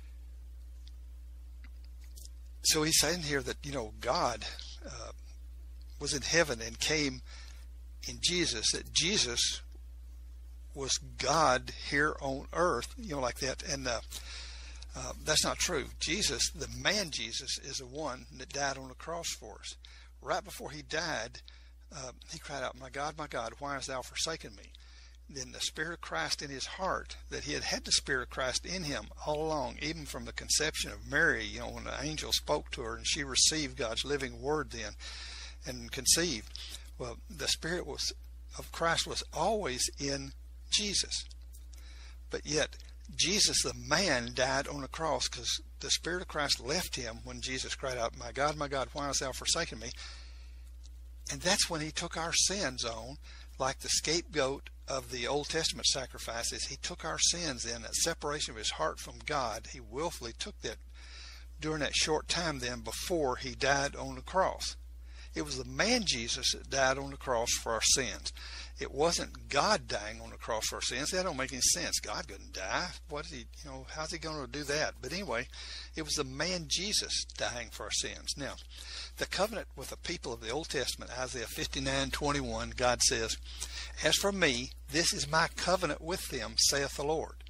so he's saying here that, you know, God uh, was in heaven and came in Jesus, that Jesus was God here on earth, you know, like that. And uh, uh, that's not true. Jesus, the man Jesus, is the one that died on the cross for us. Right before he died, uh, he cried out, "My God, my God, why hast thou forsaken me?" Then the Spirit of Christ in his heart, that he had had the Spirit of Christ in him all along, even from the conception of Mary, you know, when the angel spoke to her and she received God's living word then and conceived. Well, the Spirit was of Christ was always in Jesus. But yet, Jesus, the man, died on the cross because the Spirit of Christ left him when Jesus cried out, "My God, my God, why hast thou forsaken me?" And that's when he took our sins on, like the scapegoat of the Old Testament sacrifices. He took our sins in, that separation of his heart from God. He willfully took that during that short time then before he died on the cross. It was the man Jesus that died on the cross for our sins. It wasn't God dying on the cross for our sins. That don't make any sense. God couldn't die. What is he, you know, how's he going to do that? But anyway, it was the man Jesus dying for our sins. Now, the covenant with the people of the Old Testament, Isaiah fifty-nine twenty-one, God says, "As for me, this is my covenant with them, saith the Lord.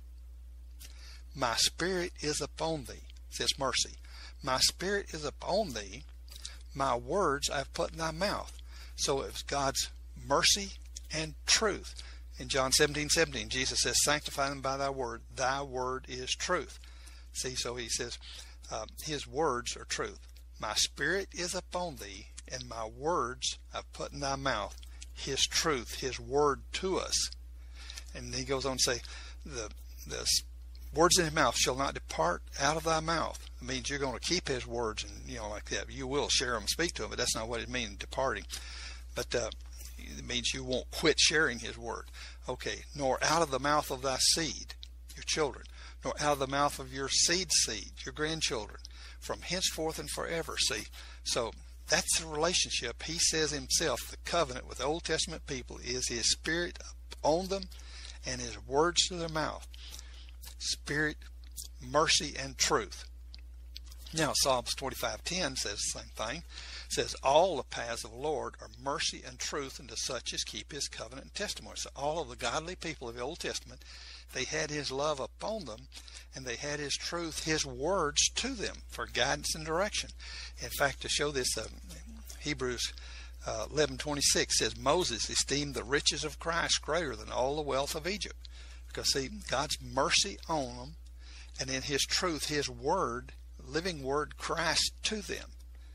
My spirit is upon thee," says mercy. "My spirit is upon thee. My words I have put in thy mouth." So it was God's mercy and truth. In John seventeen seventeen, Jesus says, "Sanctify them by thy word. Thy word is truth." See, so he says, uh, his words are truth. "My spirit is upon thee, and my words I've put in thy mouth." His truth, his word to us. And he goes on to say, the, the words in his mouth shall not depart out of thy mouth. It means you're going to keep his words, and you know, like that. You will share them and speak to him, but that's not what it means, departing. But uh, it means you won't quit sharing his word. Okay, "Nor out of the mouth of thy seed," your children, "nor out of the mouth of your seed seed," your grandchildren, "from henceforth and forever." See, so that's the relationship. He says himself, the covenant with the Old Testament people is his spirit on them and his words to their mouth. Spirit, mercy, and truth. Now, Psalms twenty-five ten says the same thing. It says, "All the paths of the Lord are mercy and truth unto such as keep his covenant and testimony." So all of the godly people of the Old Testament, they had his love upon them, and they had his truth, his words to them for guidance and direction. In fact, to show this, uh, Hebrews uh, eleven twenty-six says, "Moses esteemed the riches of Christ greater than all the wealth of Egypt." Because, see, God's mercy on them, and in his truth, his word, living word, Christ to them.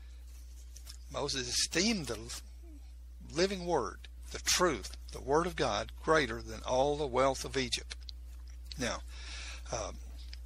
Moses esteemed the living word, the truth, the word of God, greater than all the wealth of Egypt. Now, um,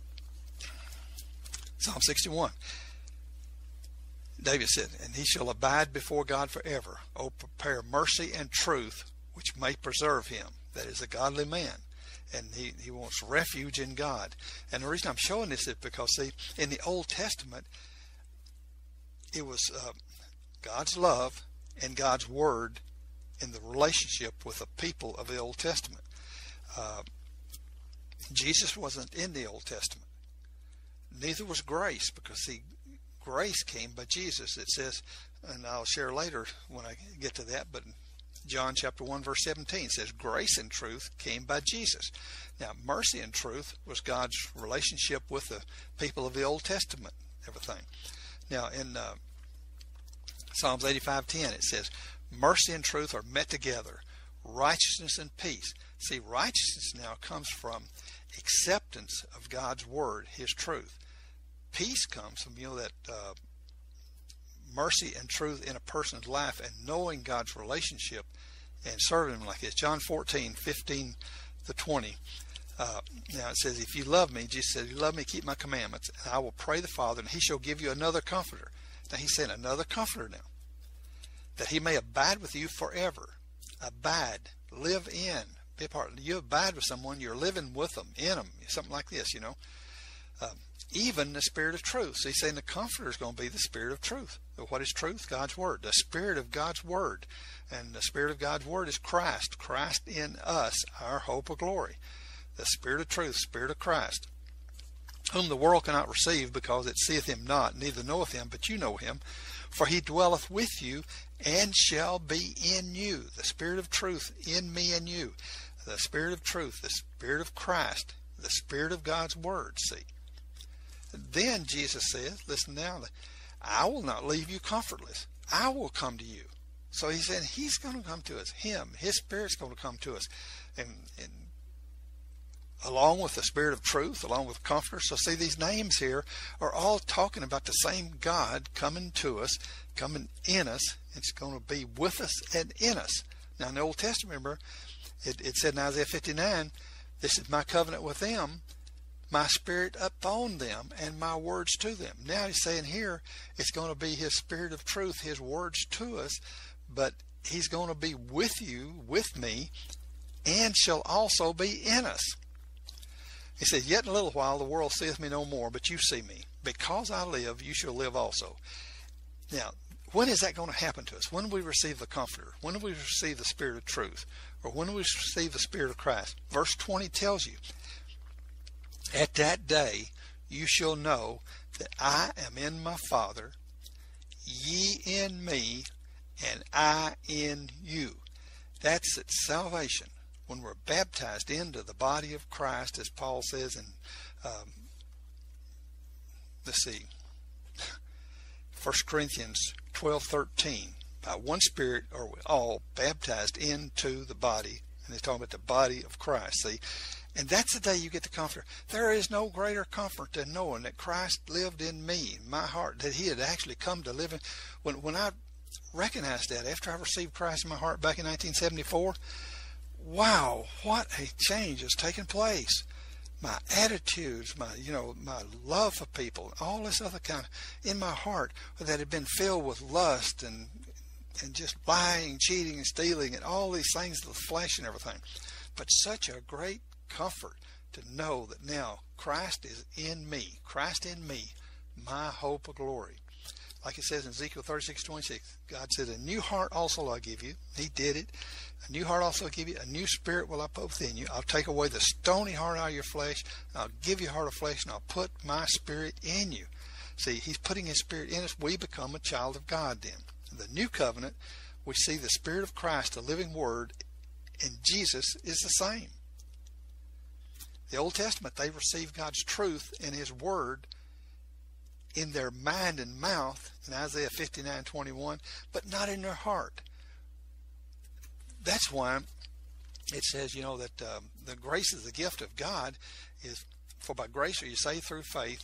Psalm sixty-one, David said, "And he shall abide before God forever. O prepare mercy and truth, which may preserve him." That is a godly man. And he, he wants refuge in God. And the reason I'm showing this is because, see, in the Old Testament, it was uh, God's love and God's word in the relationship with the people of the Old Testament. Uh, Jesus wasn't in the Old Testament. Neither was grace, because, see, grace came by Jesus. It says, and I'll share later when I get to that, but John chapter one verse seventeen says, "Grace and truth came by Jesus." Now, mercy and truth was God's relationship with the people of the Old Testament, everything. Now, in uh, Psalms eighty-five ten, it says, "Mercy and truth are met together, righteousness and peace." See, righteousness now comes from acceptance of God's word, his truth. Peace comes from, you know, that uh, mercy and truth in a person's life and knowing God's relationship and serving him like this. John fourteen fifteen to twenty. Uh, now it says, "If you love me," Jesus said, "if you love me, keep my commandments, and I will pray the Father, and he shall give you another comforter." Now he's saying another comforter now, "that he may abide with you forever." Abide, live in, be a part. You abide with someone, you're living with them, in them, something like this, you know. Um, even the Spirit of truth. So he's saying the comforter is going to be the Spirit of truth. What is truth? God's word. The Spirit of God's word. And the Spirit of God's word is Christ. Christ in us, our hope of glory. the Spirit of truth, Spirit of Christ, whom the world cannot receive, because it seeth him not, neither knoweth him, but you know him, for he dwelleth with you, and shall be in you. The Spirit of truth in me and you. The Spirit of truth, the Spirit of Christ, the Spirit of God's Word, see. Then Jesus says, listen now, I will not leave you comfortless. I will come to you. So he said he's going to come to us. Him, his Spirit's going to come to us. And, and along with the Spirit of truth, along with Comforter. So see, these names here are all talking about the same God coming to us, coming in us. It's going to be with us and in us. Now in the Old Testament, remember, it, it said in Isaiah fifty-nine, this is my covenant with them, my Spirit upon them, and my words to them. Now he's saying here, it's going to be his Spirit of truth, his words to us, but he's going to be with you, with me, and shall also be in us. He says, yet in a little while the world seeth me no more, but you see me. Because I live, you shall live also. Now, when is that going to happen to us? When do we receive the Comforter? When do we receive the Spirit of truth? Or when do we receive the Spirit of Christ? Verse twenty tells you, at that day you shall know that I am in my Father, ye in me, and I in you. That's at salvation. When we're baptized into the body of Christ, as Paul says in, um, let's see, First Corinthians twelve thirteen, by one Spirit are we all baptized into the body. And they're talking about the body of Christ, see. And that's the day you get the Comforter. There is no greater comfort than knowing that Christ lived in me, in my heart, that he had actually come to live in. When, when I recognized that, after I received Christ in my heart back in nineteen seventy-four, wow, what a change has taken place. My attitudes, my, you know, my love for people, all this other kind of, in my heart, that had been filled with lust and and just lying, cheating, and stealing, and all these things of the flesh and everything. But such a great comfort to know that now Christ is in me, Christ in me, my hope of glory. Like it says in Ezekiel thirty-six twenty-six, God said, a new heart also I'll give you. He did it. A new heart also I'll give you. A new spirit will I put within you. I'll take away the stony heart out of your flesh. And I'll give you a heart of flesh, and I'll put my Spirit in you. See, he's putting his Spirit in us. We become a child of God then. In the new covenant, we see the Spirit of Christ, the living Word, and Jesus is the same. The Old Testament, they received God's truth and his Word in their mind and mouth in Isaiah fifty-nine twenty-one, but not in their heart. That's why it says, you know, that um, the grace is the gift of God, is for by grace are you saved through faith,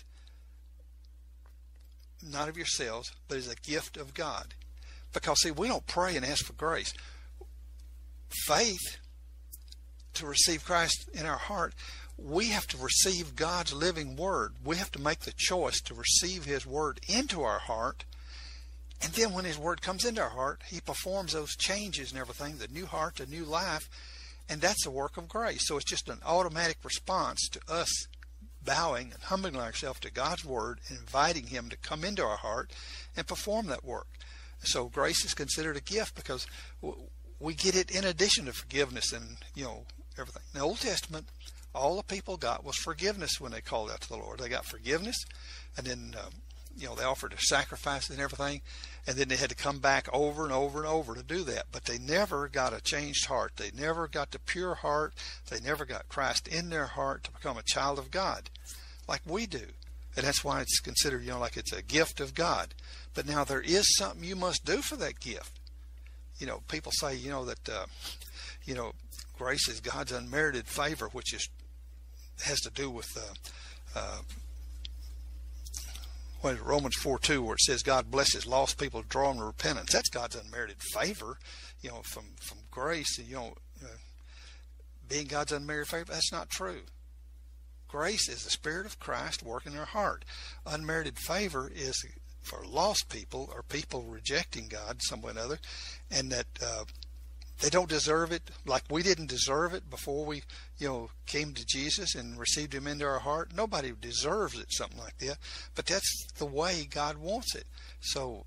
not of yourselves, but is a gift of God. Because see, we don't pray and ask for grace. Faith, to receive Christ in our heart, we have to receive God's living Word. We have to make the choice to receive his Word into our heart. And then when his Word comes into our heart, he performs those changes and everything, the new heart, the new life, and that's the work of grace. So it's just an automatic response to us bowing and humbling ourselves to God's Word, and inviting him to come into our heart and perform that work. So grace is considered a gift because we get it in addition to forgiveness and, you know, everything. In the Old Testament, all the people got was forgiveness when they called out to the Lord. They got forgiveness, and then um, you know, they offered a sacrifice and everything, and then they had to come back over and over and over to do that. But they never got a changed heart. They never got the pure heart. They never got Christ in their heart to become a child of God like we do. And that's why it's considered, you know, like it's a gift of God. But now there is something you must do for that gift. You know, people say, you know, that, uh, you know, grace is God's unmerited favor, which is has to do with uh, uh, what is it, Romans four two, where it says God blesses lost people to draw them to repentance. That's God's unmerited favor, you know, from, from grace. And, you know, uh, being God's unmerited favor, that's not true. Grace is the Spirit of Christ working in our heart. Unmerited favor is for lost people, or people rejecting God some way or another, and that uh, they don't deserve it, like we didn't deserve it before we, you know, came to Jesus and received him into our heart. Nobody deserves it, something like that, but that's the way God wants it. So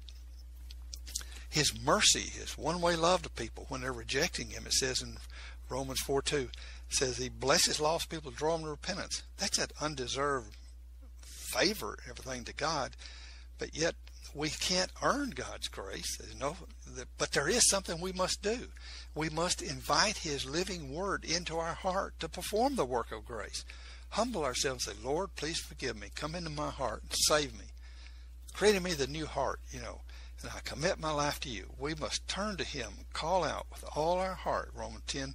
his mercy, his one-way love to people when they're rejecting him, it says in Romans four two, It says he blesses lost people to draw them to repentance. That's that undeserved favor and everything to God, but yet we can't earn God's grace. There's no, but there is something we must do. We must invite his living word into our heart to perform the work of grace. Humble ourselves and say, Lord, please forgive me. Come into my heart and save me. Create in me the new heart, you know, and I commit my life to you. We must turn to him and call out with all our heart. Romans ten,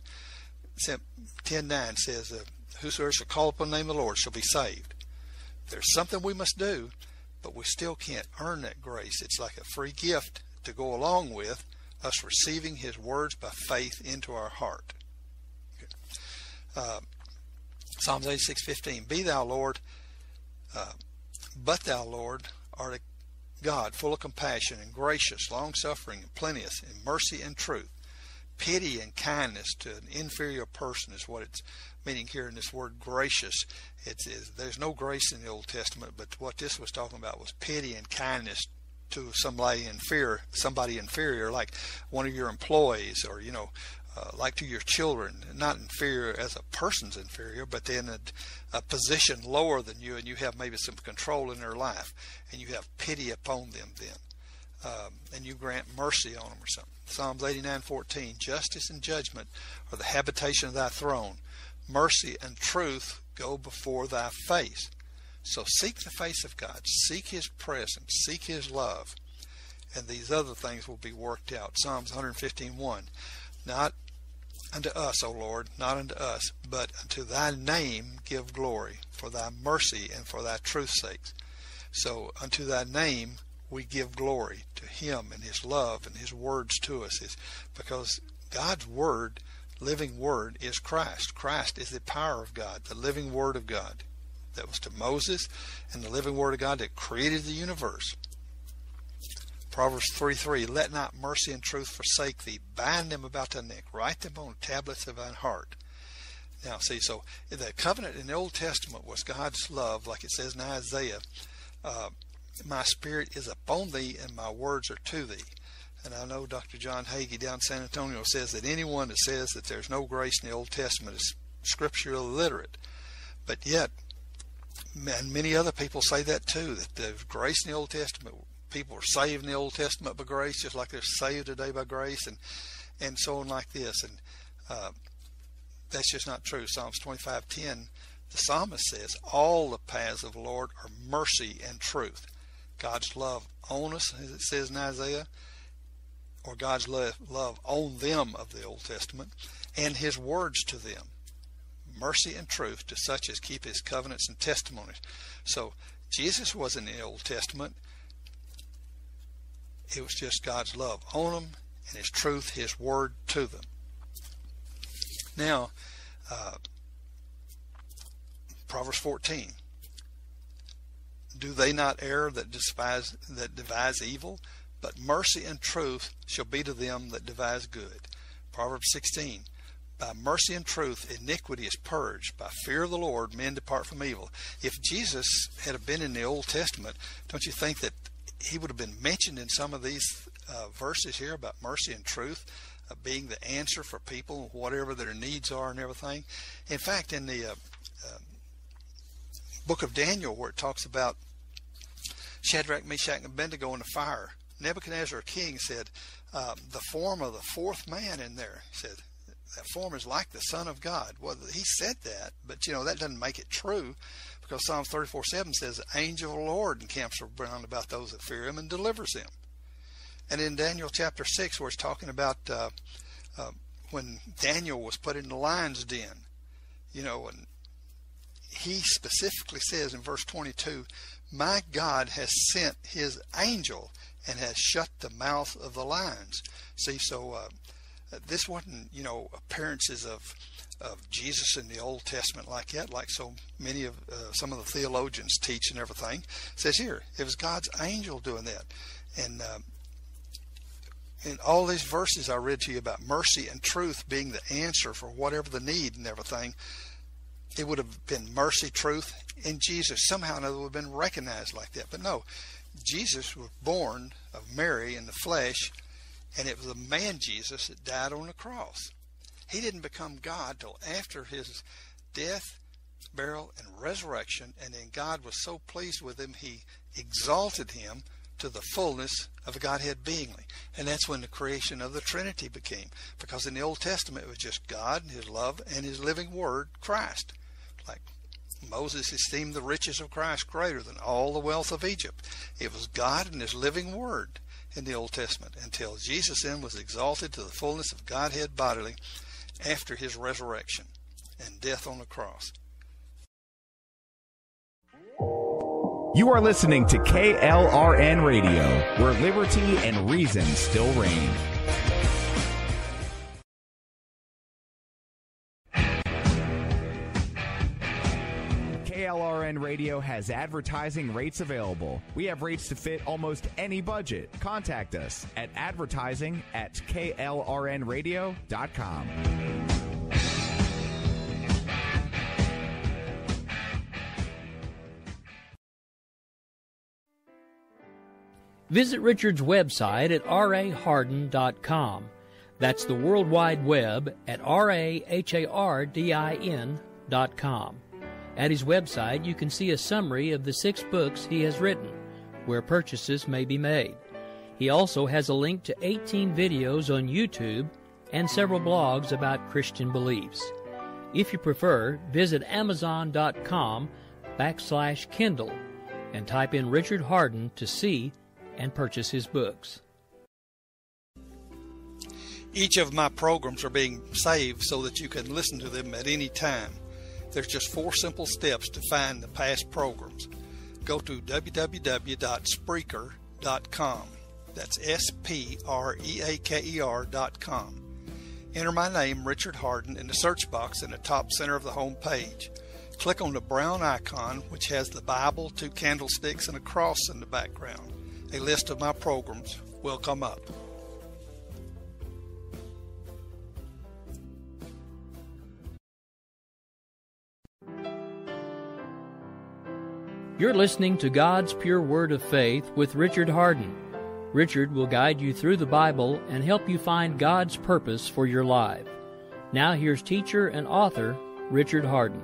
ten nine says, uh, whosoever shall call upon the name of the Lord shall be saved. There's something we must do, but we still can't earn that grace. It's like a free gift to go along with us receiving his words by faith into our heart. Okay. Uh, Psalms eighty-six fifteen, be thou, Lord, uh, but thou, Lord, art a God full of compassion and gracious, long-suffering and plenteous in mercy and truth. Pity and kindness to an inferior person is what it's meaning here in this word gracious. It's, it's, there's no grace in the Old Testament, but what this was talking about was pity and kindness to somebody inferior, somebody inferior, like one of your employees, or, you know, uh, like to your children. Not inferior as a person's inferior, but in a, a position lower than you, and you have maybe some control in their life, and you have pity upon them then. Um, and you grant mercy on them or something. Psalms eighty-nine fourteen, justice and judgment are the habitation of thy throne. Mercy and truth go before thy face. So seek the face of God. Seek his presence. Seek his love. And these other things will be worked out. Psalms one fifteen one, not unto us, O Lord, not unto us, but unto thy name give glory, for thy mercy and for thy truth's sakes. So unto thy name we give glory to him and his love and his words to us, is because God's word, living word, is Christ. Christ is the power of God, the living word of God that was to Moses, and the living word of God that created the universe. Proverbs three three, let not mercy and truth forsake thee. Bind them about thy neck. Write them on tablets of thine heart. Now, see, so the covenant in the Old Testament was God's love, like it says in Isaiah, uh, my spirit is upon thee, and my words are to thee. And I know Doctor John Hagee down in San Antonio says that anyone that says that there's no grace in the Old Testament is scripturally illiterate. But yet, and many other people say that too, that there's grace in the Old Testament. People are saved in the Old Testament by grace, just like they're saved today by grace, and and so on like this. And uh, that's just not true. Psalms twenty-five ten, the psalmist says, all the paths of the Lord are mercy and truth. God's love on us, as it says in Isaiah, or God's love, love on them of the Old Testament, and his words to them. Mercy and truth to such as keep his covenants and testimonies. So Jesus was in the Old Testament. It was just God's love on them and his truth, his word to them. Now, uh, Proverbs fourteen. Do they not err that despise, that devise evil? But mercy and truth shall be to them that devise good. Proverbs sixteen. By mercy and truth iniquity is purged. By fear of the Lord men depart from evil. If Jesus had been in the Old Testament, don't you think that he would have been mentioned in some of these uh, verses here about mercy and truth uh, being the answer for people, whatever their needs are and everything? In fact, in the uh, uh, book of Daniel, where it talks about Shadrach, Meshach, and Abednego in the fire, Nebuchadnezzar king said, um, the form of the fourth man in there, he said, that form is like the Son of God. Well, he said that, but, you know, that doesn't make it true, because Psalms thirty-four seven says, the angel of the Lord encamps around about those that fear him and delivers them. And in Daniel chapter six, where it's talking about uh, uh, when Daniel was put in the lion's den, you know, and he specifically says in verse twenty-two, my God has sent his angel and has shut the mouth of the lions. See, so uh, this wasn't, you know, appearances of of Jesus in the Old Testament like that, like so many of uh, some of the theologians teach and everything. It says here, it was God's angel doing that. And uh, in all these verses I read to you about mercy and truth being the answer for whatever the need and everything, it would have been mercy, truth, and Jesus somehow or another would have been recognized like that. But no, Jesus was born of Mary in the flesh, and it was the man Jesus that died on the cross. He didn't become God till after his death, burial, and resurrection, and then God was so pleased with him, he exalted him to the fullness of the Godhead beingly. And that's when the creation of the Trinity became. Because in the Old Testament, it was just God, his love, and his living word, Christ. Like Moses esteemed the riches of Christ greater than all the wealth of Egypt. It was God and his living word in the Old Testament, until Jesus then was exalted to the fullness of Godhead bodily after his resurrection and death on the cross. You are listening to K L R N Radio, where liberty and reason still reign. K L R N Radio has advertising rates available. We have rates to fit almost any budget. Contact us at advertising at K L R N radio dot com. Visit Richard's website at R A Hardin dot com. That's the World Wide Web at R A H A R D I N dot com. At his website, you can see a summary of the six books he has written, where purchases may be made. He also has a link to eighteen videos on YouTube and several blogs about Christian beliefs. If you prefer, visit Amazon dot com backslash Kindle and type in Richard Hardin to see and purchase his books. Each of my programs are being saved so that you can listen to them at any time. There's just four simple steps to find the past programs. Go to w w w dot spreaker dot com. That's S P R E A K E R dot com. Enter my name, Richard Hardin, in the search box in the top center of the home page. Click on the brown icon, which has the Bible, two candlesticks, and a cross in the background. A list of my programs will come up. You're listening to God's Pure Word of Faith with Richard Hardin. Richard will guide you through the Bible and help you find God's purpose for your life. Now here's teacher and author Richard Hardin.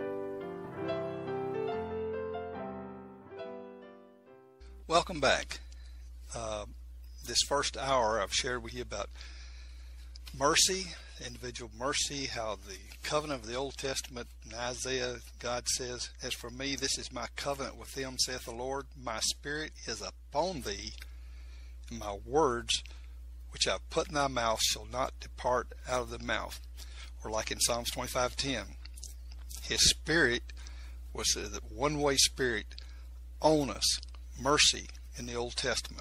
Welcome back. Uh, this first hour I've shared with you about mercy, individual mercy, how the covenant of the Old Testament in Isaiah, God says, "As for me, this is my covenant with them, saith the Lord. My spirit is upon thee, and my words which I have put in thy mouth shall not depart out of the mouth." Or like in Psalms twenty-five ten, his spirit was the one-way spirit, onus, mercy in the Old Testament.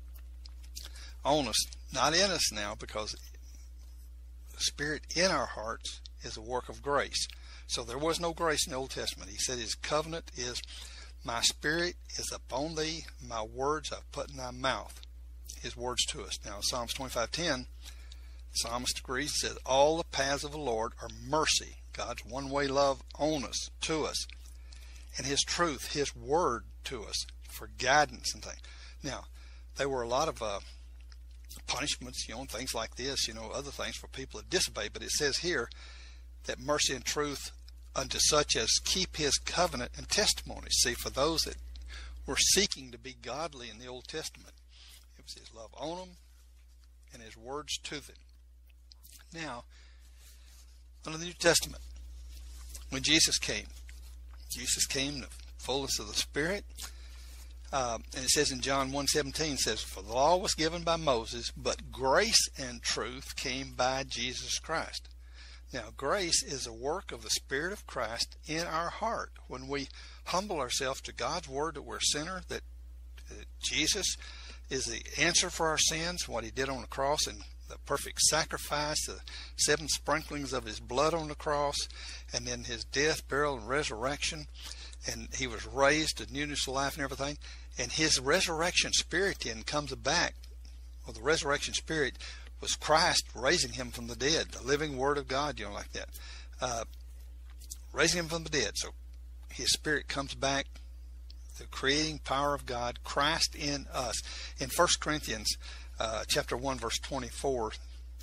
Onus, not in us now, because the spirit in our hearts is a work of grace. So there was no grace in the Old Testament. He said his covenant is, "My spirit is upon thee, my words I've put in thy mouth." His words to us. Now Psalms twenty-five ten, the psalmist agrees, says, "All the paths of the Lord are mercy," God's one-way love on us, to us, and his truth, his word to us for guidance and things. Now, there were a lot of uh, punishments, you know, and things like this, you know, other things for people that disobey, but it says here that mercy and truth unto such as keep his covenant and testimonies. See, for those that were seeking to be godly in the Old Testament, it was his love on them and his words to them. Now, under the New Testament, when Jesus came, Jesus came in the fullness of the Spirit. Uh, and it says in John one seventeen, says, "For the law was given by Moses, but grace and truth came by Jesus Christ." Now, grace is a work of the Spirit of Christ in our heart. When we humble ourselves to God's word that we're a sinner, that, that Jesus is the answer for our sins, what he did on the cross, and the perfect sacrifice, the seven sprinklings of his blood on the cross, and then his death, burial, and resurrection. And he was raised to newness of life and everything. And his resurrection spirit then comes back. Well, the resurrection spirit was Christ raising him from the dead, the living word of God, you know, like that. Uh, raising him from the dead. So his spirit comes back, the creating power of God, Christ in us. In First Corinthians uh, chapter one, verse twenty-four,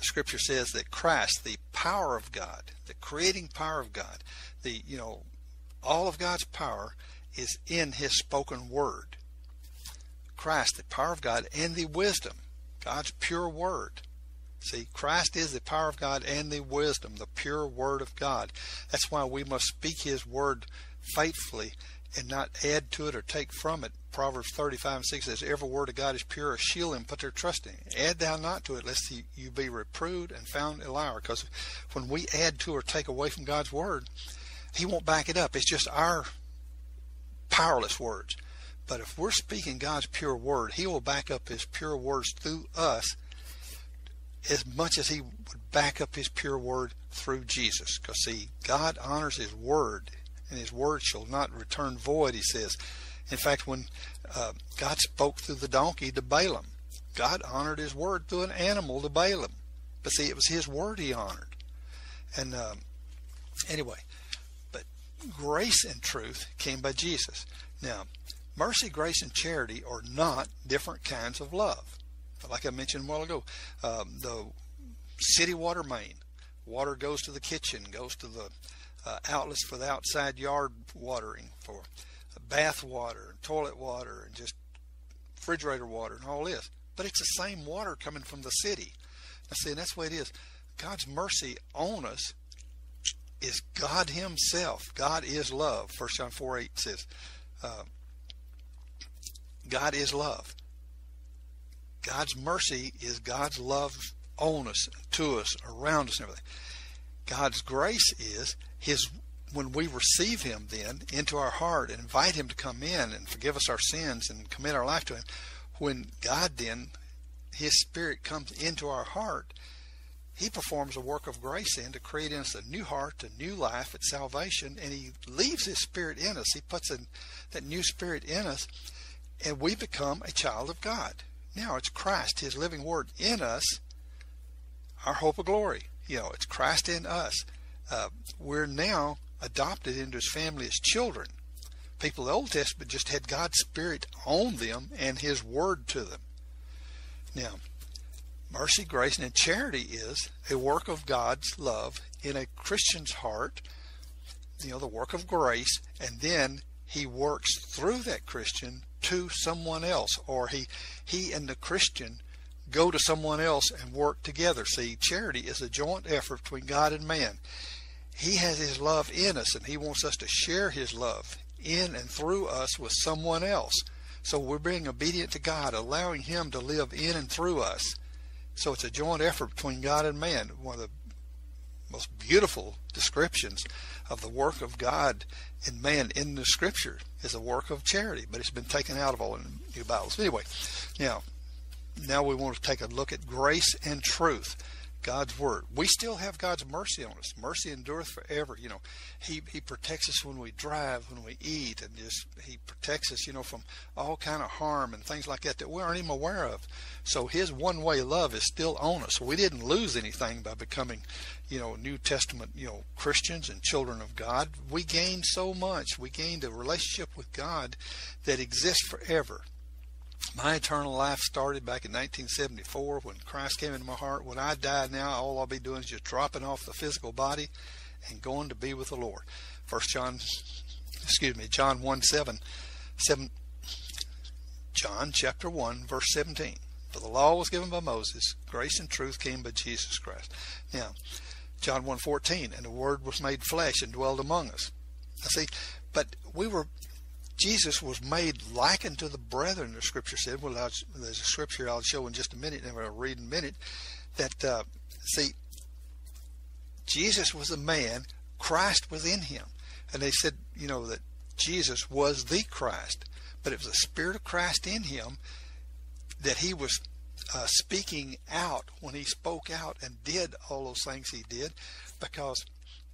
the Scripture says that Christ, the power of God, the creating power of God, the, you know, all of God's power is in His spoken word. Christ, the power of God, and the wisdom, God's pure word. See, Christ is the power of God and the wisdom, the pure word of God. That's why we must speak His word faithfully and not add to it or take from it. Proverbs thirty-five and six says, every word of God is pure, a shield and put their trust in. Add thou not to it, lest you, you be reproved and found a liar. Because when we add to or take away from God's word, He won't back it up. It's just our powerless words. But if we're speaking God's pure word, He will back up His pure words through us as much as He would back up His pure word through Jesus. Because, see, God honors His word, and His word shall not return void, He says. In fact, when uh, God spoke through the donkey to Balaam, God honored His word through an animal to Balaam. But see, it was His word He honored. And um, anyway, but grace and truth came by Jesus. Now, mercy, grace, and charity are not different kinds of love. Like I mentioned a while ago, um, the city water main, water goes to the kitchen, goes to the uh, outlets for the outside yard watering, for bath water, toilet water, and just refrigerator water and all this. But it's the same water coming from the city. Now see, and that's the way it is. God's mercy on us is God Himself. God is love. First John four eight says, uh, God is love. God's mercy is God's love on us, to us, around us, and everything. God's grace is His, when we receive Him then into our heart and invite Him to come in and forgive us our sins and commit our life to Him, when God then, His Spirit comes into our heart, He performs a work of grace in to create in us a new heart, a new life at salvation, and He leaves His Spirit in us. He puts in that new Spirit in us, and we become a child of God. Now it's Christ, His living word in us, our hope of glory. You know, it's Christ in us. Uh, we're now adopted into His family as children. People in the Old Testament just had God's Spirit on them and His word to them. Now, mercy, grace, and charity is a work of God's love in a Christian's heart, you know, the work of grace, and then He works through that Christian to someone else, or he he and the Christian go to someone else and work together. See, charity is a joint effort between God and man. He has His love in us, and He wants us to share His love in and through us with someone else. So we're being obedient to God, allowing Him to live in and through us. So it's a joint effort between God and man. One of the most beautiful descriptions of the work of God and man in the Scripture is a work of charity, but it's been taken out of all in the New Bibles. Anyway, now, now we want to take a look at grace and truth, God's word. We still have God's mercy on us. Mercy endureth forever. You know, He He protects us when we drive, when we eat, and just He protects us, you know, from all kind of harm and things like that that we aren't even aware of. So His one-way love is still on us. We didn't lose anything by becoming, you know, New Testament, you know, Christians and children of God. We gained so much. We gained a relationship with God that exists forever. My eternal life started back in nineteen seventy-four when Christ came into my heart. When I die now, all I'll be doing is just dropping off the physical body and going to be with the Lord. First John, excuse me, John one seven, seven, John chapter one verse seventeen. For the law was given by Moses, grace and truth came by Jesus Christ. Now, John one fourteen, and the Word was made flesh and dwelled among us. Now see, but we were. Jesus was made like unto the brethren, the Scripture said. Well, there's a Scripture I'll show in just a minute, and I'll read in a minute, that, uh, see, Jesus was a man, Christ was in Him. And they said, you know, that Jesus was the Christ, but it was the Spirit of Christ in Him that He was uh, speaking out when He spoke out and did all those things He did, because,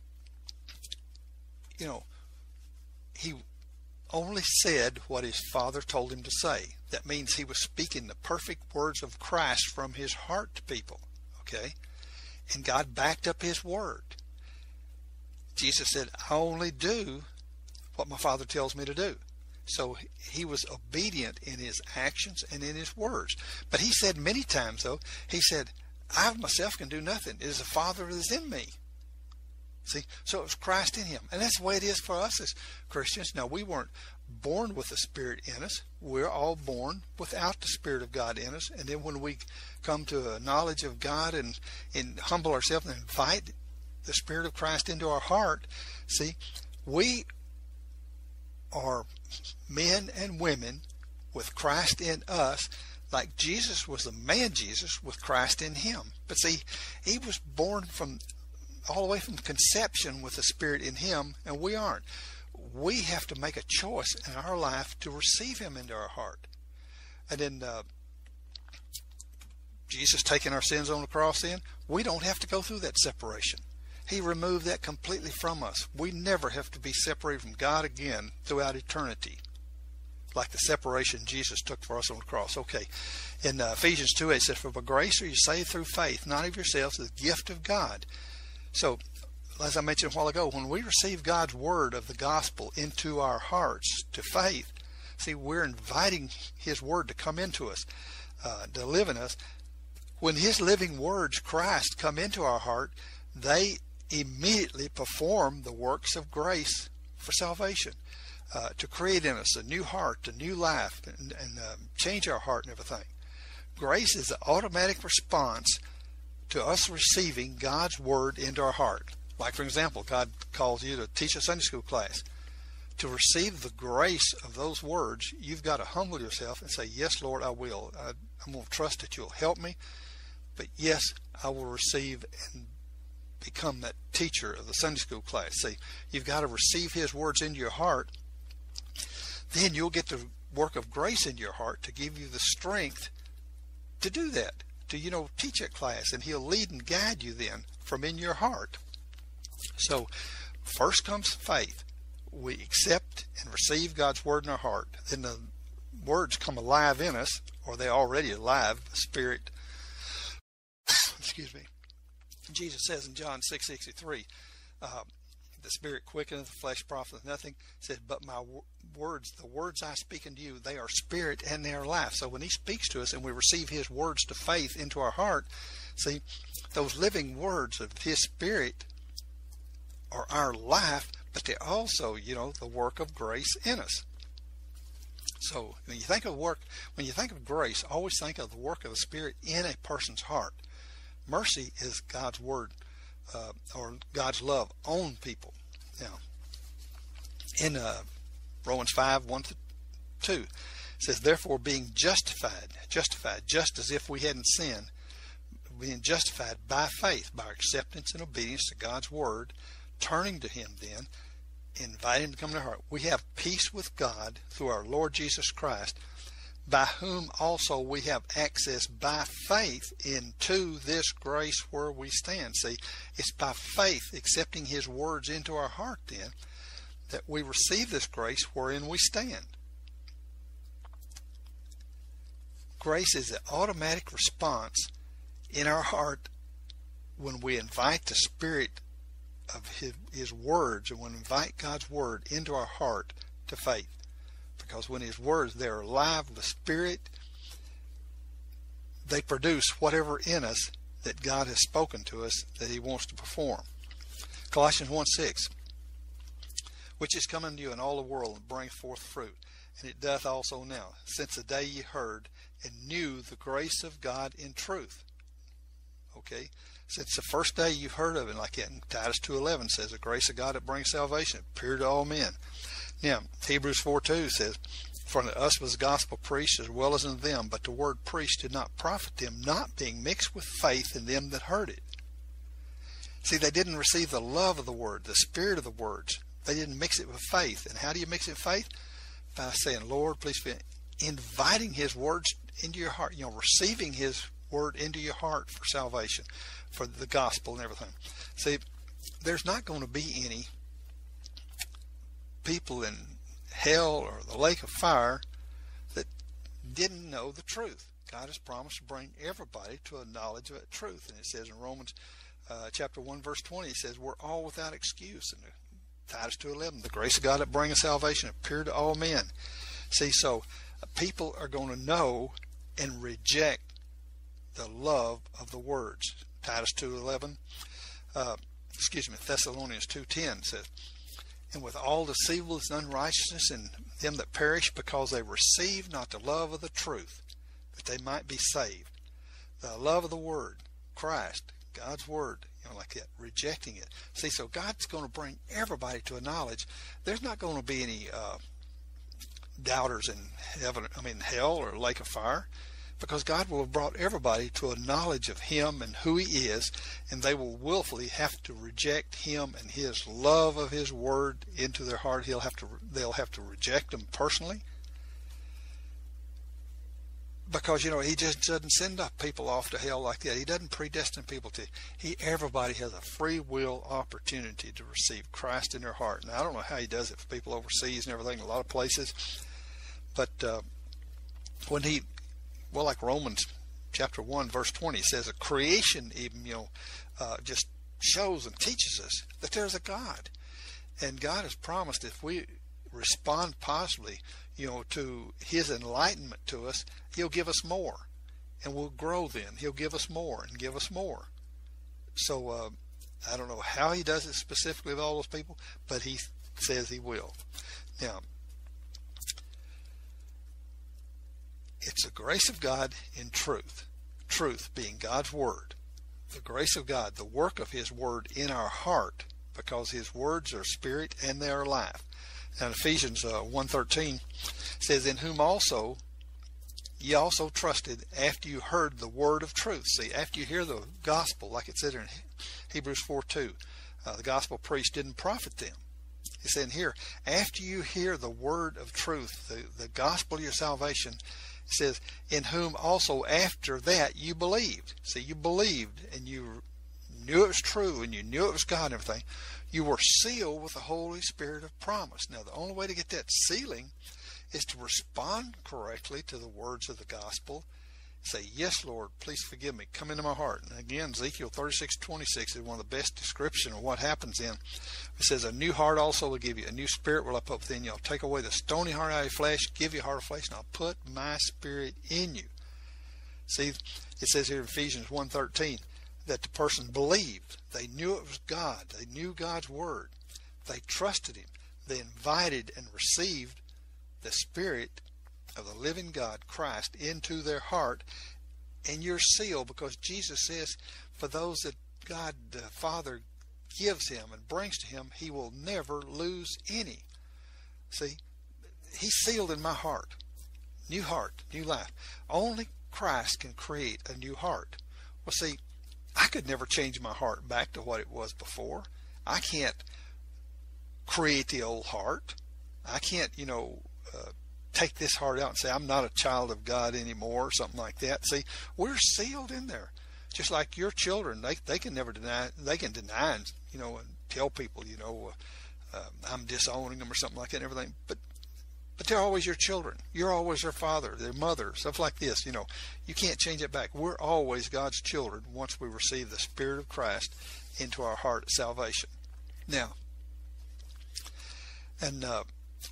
you know, He only said what His Father told Him to say. That means He was speaking the perfect words of Christ from His heart to people. Okay? And God backed up His word. Jesus said, I only do what my Father tells me to do. So He was obedient in His actions and in His words. But He said many times, though, He said, I myself can do nothing. It is the Father that is in me. See, so it was Christ in him. And that's the way it is for us as Christians. Now, we weren't born with the Spirit in us. We're all born without the Spirit of God in us. And then when we come to a knowledge of God and, and humble ourselves and invite the Spirit of Christ into our heart, see, we are men and women with Christ in us, like Jesus was the man Jesus with Christ in him. But see, he was born from all the way from conception with the Spirit in him, and we aren't. We have to make a choice in our life to receive him into our heart. And then uh, Jesus taking our sins on the cross in, we don't have to go through that separation. He removed that completely from us. We never have to be separated from God again throughout eternity, like the separation Jesus took for us on the cross. Okay, in uh, Ephesians two eight it says, "For by grace are you saved through faith, not of yourselves, the gift of God." So, as I mentioned a while ago, when we receive God's word of the gospel into our hearts to faith, see, we're inviting his word to come into us, uh, to live in us. When his living words, Christ, come into our heart, they immediately perform the works of grace for salvation, uh, to create in us a new heart, a new life, and, and uh, change our heart and everything. Grace is the automatic response to us receiving God's word into our heart. Like, for example, God calls you to teach a Sunday school class. To receive the grace of those words, you've got to humble yourself and say, "Yes, Lord, I will. I, I'm going to trust that you'll help me. But yes, I will receive and become that teacher of the Sunday school class." See, you've got to receive his words into your heart. Then you'll get the work of grace in your heart to give you the strength to do that, to, you know, teach that class, and he'll lead and guide you then from in your heart. So first comes faith. We accept and receive God's word in our heart. Then the words come alive in us, or they're already alive, Spirit. Excuse me. Jesus says in John six sixty-three, uh, the Spirit quickeneth, the flesh profiteth nothing. It says, "But my words, the words I speak unto you, they are spirit and they are life." So when he speaks to us and we receive his words to faith into our heart, see, those living words of his Spirit are our life, but they're also, you know, the work of grace in us. So when you think of work, when you think of grace, always think of the work of the Spirit in a person's heart. Mercy is God's word, uh, or God's love on people. Now, in uh, Romans five one to two, it says, "Therefore, being justified, justified, just as if we hadn't sinned, being justified by faith, by our acceptance and obedience to God's word, turning to him then, inviting him to come to our heart, we have peace with God through our Lord Jesus Christ, by whom also we have access by faith into this grace where we stand." See, it's by faith, accepting his words into our heart then, that we receive this grace wherein we stand. Grace is the automatic response in our heart when we invite the Spirit of his, his words, and when we invite God's word into our heart to faith. Because when his words, they're alive with Spirit, they produce whatever in us that God has spoken to us that he wants to perform. Colossians one six, "Which is come unto you in all the world, and bringeth forth fruit, and it doth also now, since the day ye heard and knew the grace of God in truth." Okay, since the first day you've heard of it, like that in Titus two eleven says, "The grace of God that brings salvation appeared to all men." Now, Hebrews four two says, "For unto us was the gospel preached as well as unto them, but the word preached did not profit them, not being mixed with faith in them that heard it." See, they didn't receive the love of the word, the spirit of the words. They didn't mix it with faith. And how do you mix it with faith? By saying, "Lord, please," inviting his words into your heart, you know, receiving his word into your heart for salvation, for the gospel and everything. See, there's not going to be any people in hell or the lake of fire that didn't know the truth. God has promised to bring everybody to a knowledge of that truth. And it says in Romans uh, chapter one verse twenty, it says, "We're all without excuse." And Titus two eleven, "The grace of God that bringeth salvation appeared to all men." See, so uh, people are going to know and reject the love of the words. Titus two eleven, uh, excuse me, Thessalonians two ten says, and with all deceivableness and unrighteousness in them that perish, because they receive not the love of the truth, that they might be saved. The love of the word, Christ, God's word, you know, like that, rejecting it. See, so God's going to bring everybody to a knowledge. There's not going to be any uh, doubters in heaven, I mean hell or lake of fire, because God will have brought everybody to a knowledge of Him and who He is, and they will willfully have to reject Him and His love of His word into their heart. He'll have to, they'll have to reject Him personally, because you know He just doesn't send up people off to hell like that. He doesn't predestine people to. He everybody has a free will opportunity to receive Christ in their heart. Now I don't know how He does it for people overseas and everything, in a lot of places, but uh, when He Well, like Romans chapter one, verse twenty says, a creation even, you know, uh, just shows and teaches us that there's a God. And God has promised if we respond positively, you know, to His enlightenment to us, He'll give us more. And we'll grow then. He'll give us more and give us more. So, uh, I don't know how He does it specifically with all those people, but He says He will. Now, it's the grace of God in truth, truth being God's word, the grace of God, the work of His word in our heart, because His words are spirit and they are life. Now Ephesians uh, one thirteen says, in whom also ye also trusted after you heard the word of truth. See, after you hear the gospel, like it said in Hebrews four two, uh, the gospel preached didn't profit them. It said here, after you hear the word of truth, the, the gospel of your salvation, it says, in whom also after that you believed. See, you believed and you knew it was true and you knew it was God and everything. You were sealed with the Holy Spirit of promise. Now, the only way to get that sealing is to respond correctly to the words of the gospel. Say, yes, Lord, please forgive me. Come into my heart. And again, Ezekiel thirty-six twenty-six is one of the best descriptions of what happens in. It says, a new heart also will give you. A new spirit will I put within you. I'll take away the stony heart out of your flesh, give you a heart of flesh, and I'll put my spirit in you. See, it says here in Ephesians one thirteen that the person believed. They knew it was God. They knew God's word. They trusted Him. They invited and received the Spirit of the living God, Christ, into their heart, and you're sealed, because Jesus says for those that God the Father gives Him and brings to Him, He will never lose any. See, He's sealed in my heart. New heart, new life. Only Christ can create a new heart. Well, see, I could never change my heart back to what it was before. I can't create the old heart. I can't, you know, uh, take this heart out and say, I'm not a child of God anymore, or something like that. See, we're sealed in there. Just like your children, they they can never deny, they can deny, and, you know, and tell people, you know, uh, uh, I'm disowning them or something like that and everything. But but they're always your children. You're always their father, their mother, stuff like this. You know, you can't change it back. We're always God's children once we receive the Spirit of Christ into our heart at salvation. Now, and uh,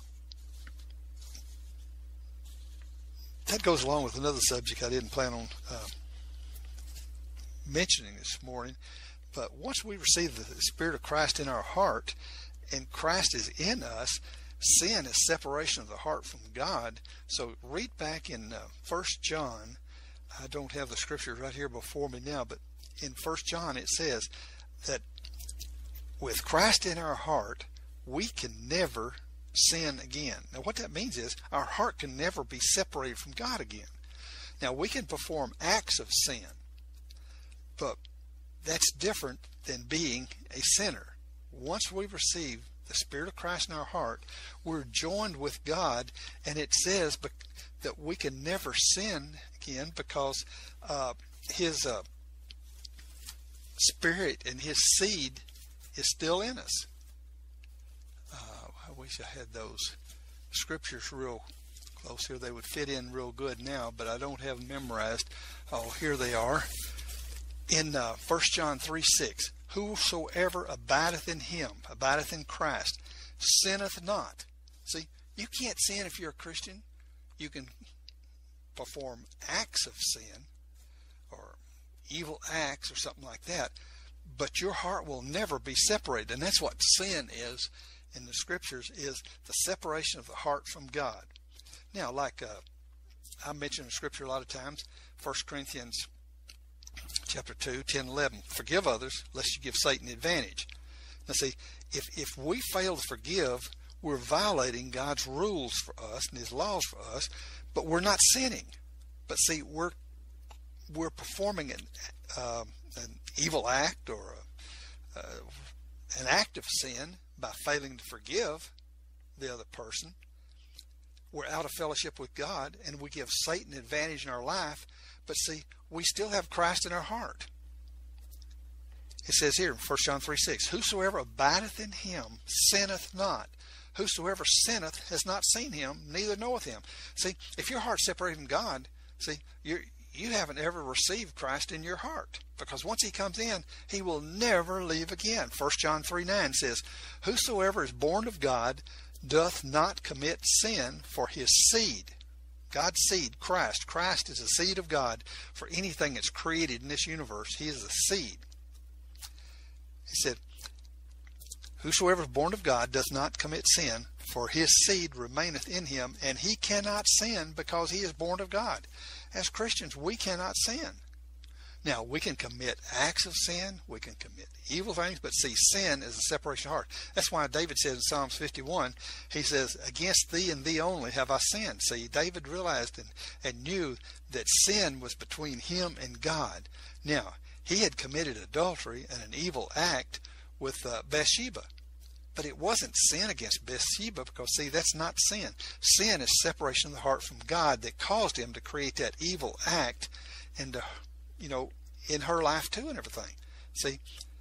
that goes along with another subject I didn't plan on uh, mentioning this morning. But once we receive the Spirit of Christ in our heart, and Christ is in us, sin is separation of the heart from God. So read back in uh, First John. I don't have the scripture right here before me now, but in First John it says that with Christ in our heart, we can never sin again. Now what that means is our heart can never be separated from God again. Now we can perform acts of sin, but that's different than being a sinner. Once we receive the Spirit of Christ in our heart, we're joined with God, and it says that we can never sin again because uh, His uh, Spirit and His seed is still in us. Uh, I wish I had those scriptures real close here. They would fit in real good now, but I don't have them memorized. Oh, here they are. In uh, First John three six, whosoever abideth in Him, abideth in Christ, sinneth not. See, you can't sin if you're a Christian. You can perform acts of sin, or evil acts or something like that, but your heart will never be separated. And that's what sin is in the Scriptures, is the separation of the heart from God. Now, like uh, I mention in Scripture a lot of times, First Corinthians chapter two, ten, eleven, forgive others lest you give Satan the advantage. Now see, if, if we fail to forgive, we're violating God's rules for us and His laws for us, but we're not sinning. But see, we're we're performing an, uh, an evil act or a, uh, an act of sin by failing to forgive the other person. We're out of fellowship with God, and we give Satan advantage in our life. But see, we still have Christ in our heart. It says here in First John three six, whosoever abideth in him sinneth not. Whosoever sinneth has not seen him, neither knoweth him. See, if your heart's separated from God, see, you're, you haven't ever received Christ in your heart. Because once He comes in, He will never leave again. First John three nine says, whosoever is born of God doth not commit sin, for his seed, God's seed, Christ. Christ is the seed of God for anything that's created in this universe. He is the seed. He said, whosoever is born of God does not commit sin, for his seed remaineth in him, and he cannot sin because he is born of God. As Christians, we cannot sin. Now, we can commit acts of sin, we can commit evil things, but see, sin is a separation of heart. That's why David says in Psalms fifty-one, he says, against thee and thee only have I sinned. See, David realized and, and knew that sin was between him and God. Now, he had committed adultery and an evil act with uh, Bathsheba. But it wasn't sin against Bathsheba, because, see, that's not sin. Sin is separation of the heart from God that caused him to create that evil act and to, you know, in her life too and everything. See,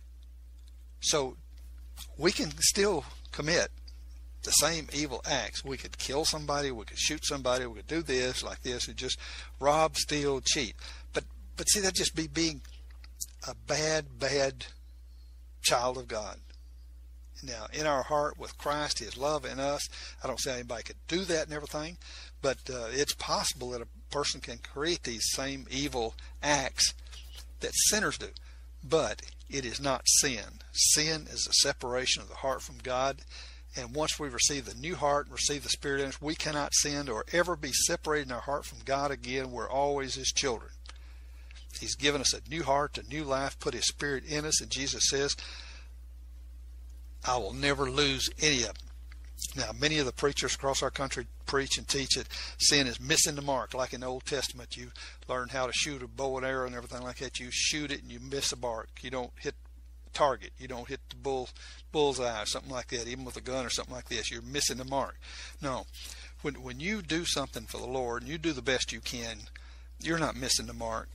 so we can still commit the same evil acts. We could kill somebody, we could shoot somebody, we could do this, like this, and just rob, steal, cheat. But, but see, that'd just be being a bad, bad child of God. Now, in our heart with Christ, His love in us, I don't say anybody could do that and everything, but uh, it's possible that a person can create these same evil acts that sinners do. But it is not sin. Sin is a separation of the heart from God. And once we receive the new heart and receive the Spirit in us, we cannot sin or ever be separated in our heart from God again. We're always His children. He's given us a new heart, a new life, put His Spirit in us, and Jesus says, I will never lose any of them. Now, many of the preachers across our country preach and teach that sin is missing the mark. Like in the Old Testament, you learn how to shoot a bow and arrow and everything like that. You shoot it and you miss the mark. You don't hit the target. You don't hit the bull, bullseye or something like that. Even with a gun or something like this, you're missing the mark. No. When, when you do something for the Lord and you do the best you can, you're not missing the mark.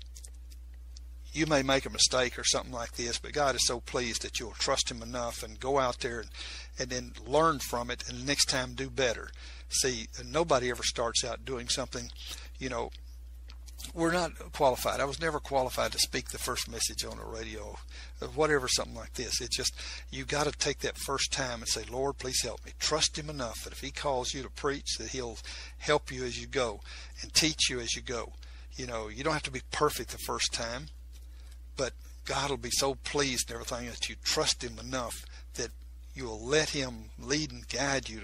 You may make a mistake or something like this, but God is so pleased that you'll trust Him enough and go out there and, and then learn from it, and the next time do better. See, nobody ever starts out doing something, you know, we're not qualified. I was never qualified to speak the first message on the radio, or whatever, something like this. It's just, you got to take that first time and say, Lord, please help me. Trust Him enough that if He calls you to preach, that He'll help you as you go and teach you as you go. You know, you don't have to be perfect the first time. But God will be so pleased and everything that you trust Him enough that you'll let Him lead and guide you to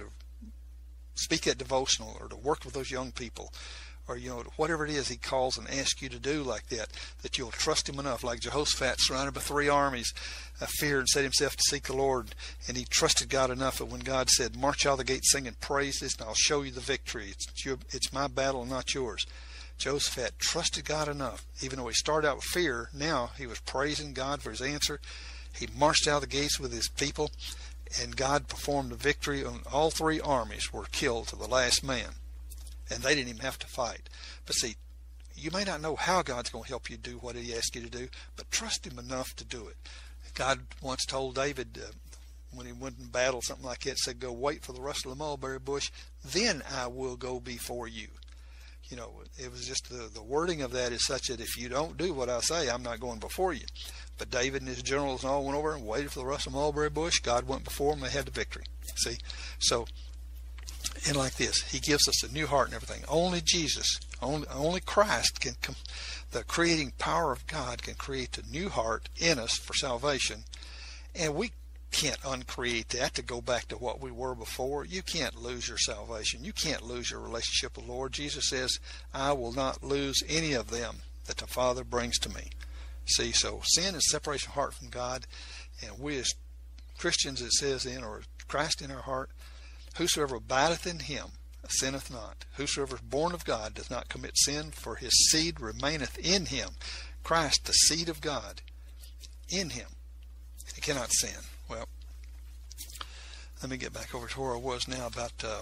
speak that devotional or to work with those young people, or, you know, whatever it is He calls and asks you to do like that, that you'll trust Him enough. Like Jehoshaphat, surrounded by three armies, uh, feared and set himself to seek the Lord, and he trusted God enough that when God said, march out of the gate singing praises, and I'll show you the victory. It's, your, it's my battle and not yours. Jehoshaphat trusted God enough. Even though he started out with fear, now he was praising God for His answer. He marched out of the gates with his people, and God performed the victory. On all three armies were killed to the last man, and they didn't even have to fight. But see, you may not know how God's going to help you do what He asked you to do, but trust Him enough to do it. God once told David, uh, when he went in battle, something like that, said, go wait for the rustle of the mulberry bush, then I will go before you. You know, it was just the, the wording of that is such that if you don't do what I say, I'm not going before you. But David and his generals all went over and waited for the rustle of the mulberry bush. God went before them. They had the victory. See? So, and like this, He gives us a new heart and everything. Only Jesus Only, only Christ can, com- the creating power of God can create a new heart in us for salvation. And we can't uncreate that to go back to what we were before. You can't lose your salvation. You can't lose your relationship with the Lord. Jesus says, I will not lose any of them that the Father brings to me. See, so sin is separation of heart from God. And we as Christians, it says in, or Christ in our heart, whosoever abideth in him sinneth not. Whosoever is born of God does not commit sin, for his seed remaineth in him. Christ, the seed of God, in him. He cannot sin. Well, let me get back over to where I was now about uh,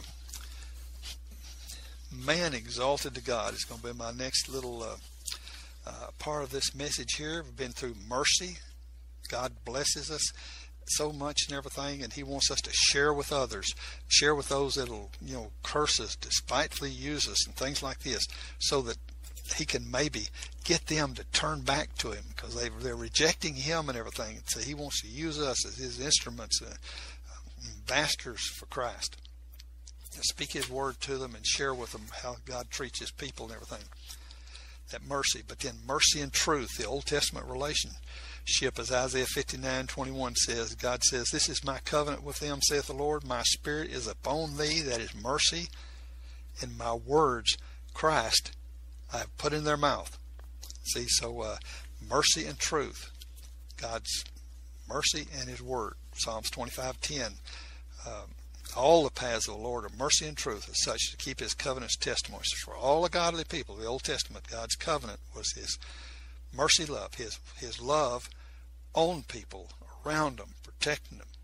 man exalted to God. It's going to be my next little uh, uh, part of this message here. We've been through mercy. God blesses us so much and everything, and he wants us to share with others, share with those that'll, you know, curse us, despitefully use us, and things like this, so that he can maybe get them to turn back to him, because they, they're rejecting him and everything. So he wants to use us as his instruments, uh, ambassadors for Christ, and speak his word to them and share with them how God treats his people and everything. That mercy, but then mercy and truth, the Old Testament relationship, as Isaiah fifty-nine twenty-one says, God says, this is my covenant with them, saith the Lord, my spirit is upon thee, that is mercy, and my words, Christ, I have put in their mouth. See, so uh, mercy and truth, God's mercy and his word. Psalms twenty-five ten, um, all the paths of the Lord are mercy and truth, as such to keep his covenant's testimonies. For all the godly people of the Old Testament, God's covenant was his mercy love, his his love on people, around them, protecting them,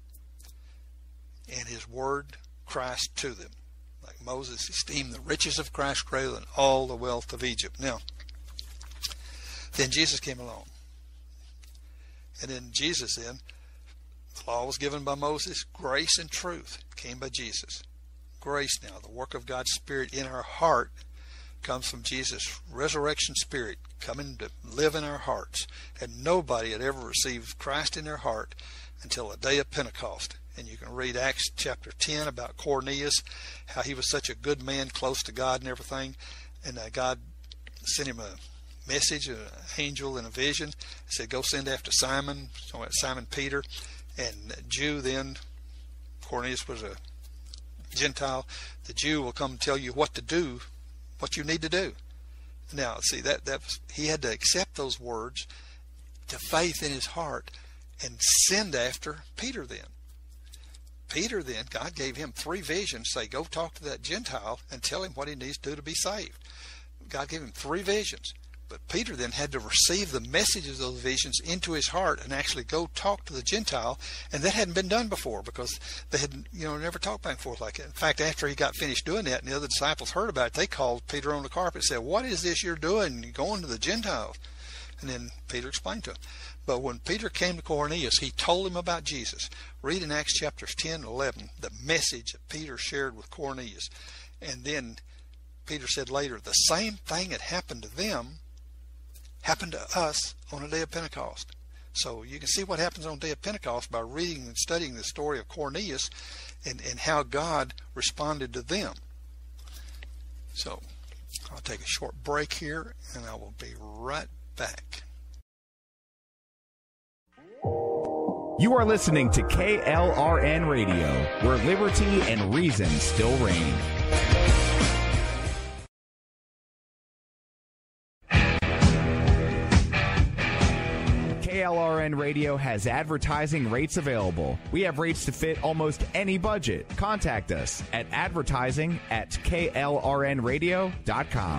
and his word, Christ, to them. Like Moses esteemed the riches of Christ greater than all the wealth of Egypt. Now, then Jesus came along, and then Jesus then, the law was given by Moses, grace and truth came by Jesus. Grace now, the work of God's Spirit in our heart, comes from Jesus' resurrection spirit coming to live in our hearts. And nobody had ever received Christ in their heart until the day of Pentecost. And you can read Acts chapter ten about Cornelius, how he was such a good man, close to God and everything. And uh, God sent him a message, an angel in a vision. He said, go send after Simon, Simon Peter. And Jew then, Cornelius was a Gentile. The Jew will come tell you what to do, what you need to do. Now, see, that, that was, he had to accept those words to faith in his heart and send after Peter then. Peter then, God gave him three visions, say, go talk to that Gentile and tell him what he needs to do to be saved. God gave him three visions. But Peter then had to receive the messages of those visions into his heart and actually go talk to the Gentile, and that hadn't been done before because they had, you know, never talked back and forth like that. In fact, after he got finished doing that and the other disciples heard about it, they called Peter on the carpet and said, what is this you're doing? You're going to the Gentiles. And then Peter explained to him. But when Peter came to Cornelius, he told him about Jesus. Read in Acts chapters ten and eleven the message that Peter shared with Cornelius. And then Peter said later, the same thing that happened to them happened to us on the day of Pentecost. So you can see what happens on the day of Pentecost by reading and studying the story of Cornelius and, and how God responded to them. So I'll take a short break here and I will be right back. You are listening to K L R N Radio, where liberty and reason still reign. K L R N Radio has advertising rates available. We have rates to fit almost any budget. Contact us at advertising at K L R N radio dot com.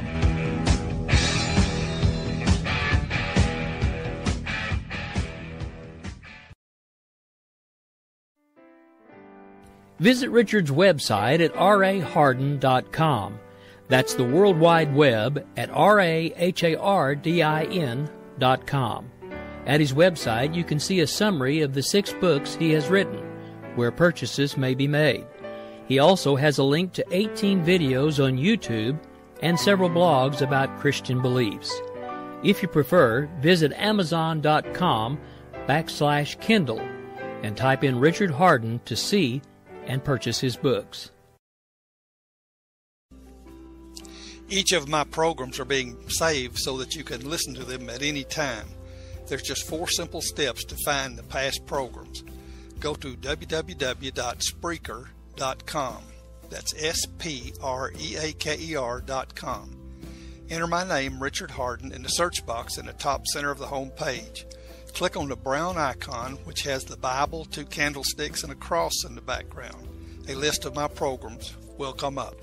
Visit Richard's website at R A Hardin dot com. That's the World Wide Web at R A H A R D I N dot com. At his website, you can see a summary of the six books he has written, where purchases may be made. He also has a link to eighteen videos on YouTube and several blogs about Christian beliefs. If you prefer, visit Amazon dot com backslash Kindle and type in Richard Hardin to see and purchase his books. Each of my programs are being saved so that you can listen to them at any time. There's just four simple steps to find the past programs. Go to w w w dot spreaker dot com. That's S P R E A K E R dot com. Enter my name, Richard Hardin, in the search box in the top center of the home page. Click on the brown icon, which has the Bible, two candlesticks, and a cross in the background. A list of my programs will come up.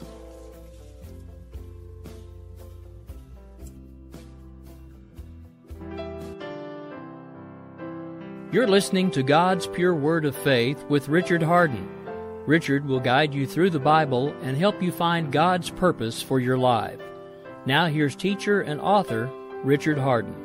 You're listening to God's Pure Word of Faith with Richard Hardin. Richard will guide you through the Bible and help you find God's purpose for your life. Now here's teacher and author Richard Hardin.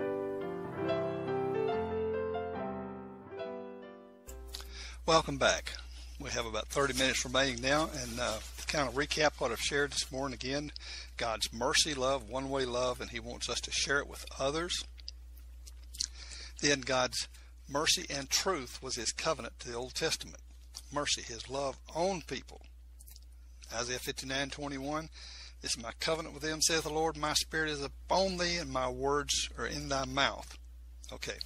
Welcome back. We have about thirty minutes remaining now, and uh, to kind of recap what I've shared this morning again, God's mercy, love, one-way love, and He wants us to share it with others. Then God's mercy and truth was His covenant to the Old Testament. Mercy, His love on people. Isaiah fifty-nine twenty-one, this is my covenant with them, saith the Lord, my spirit is upon thee, and my words are in thy mouth. Okay.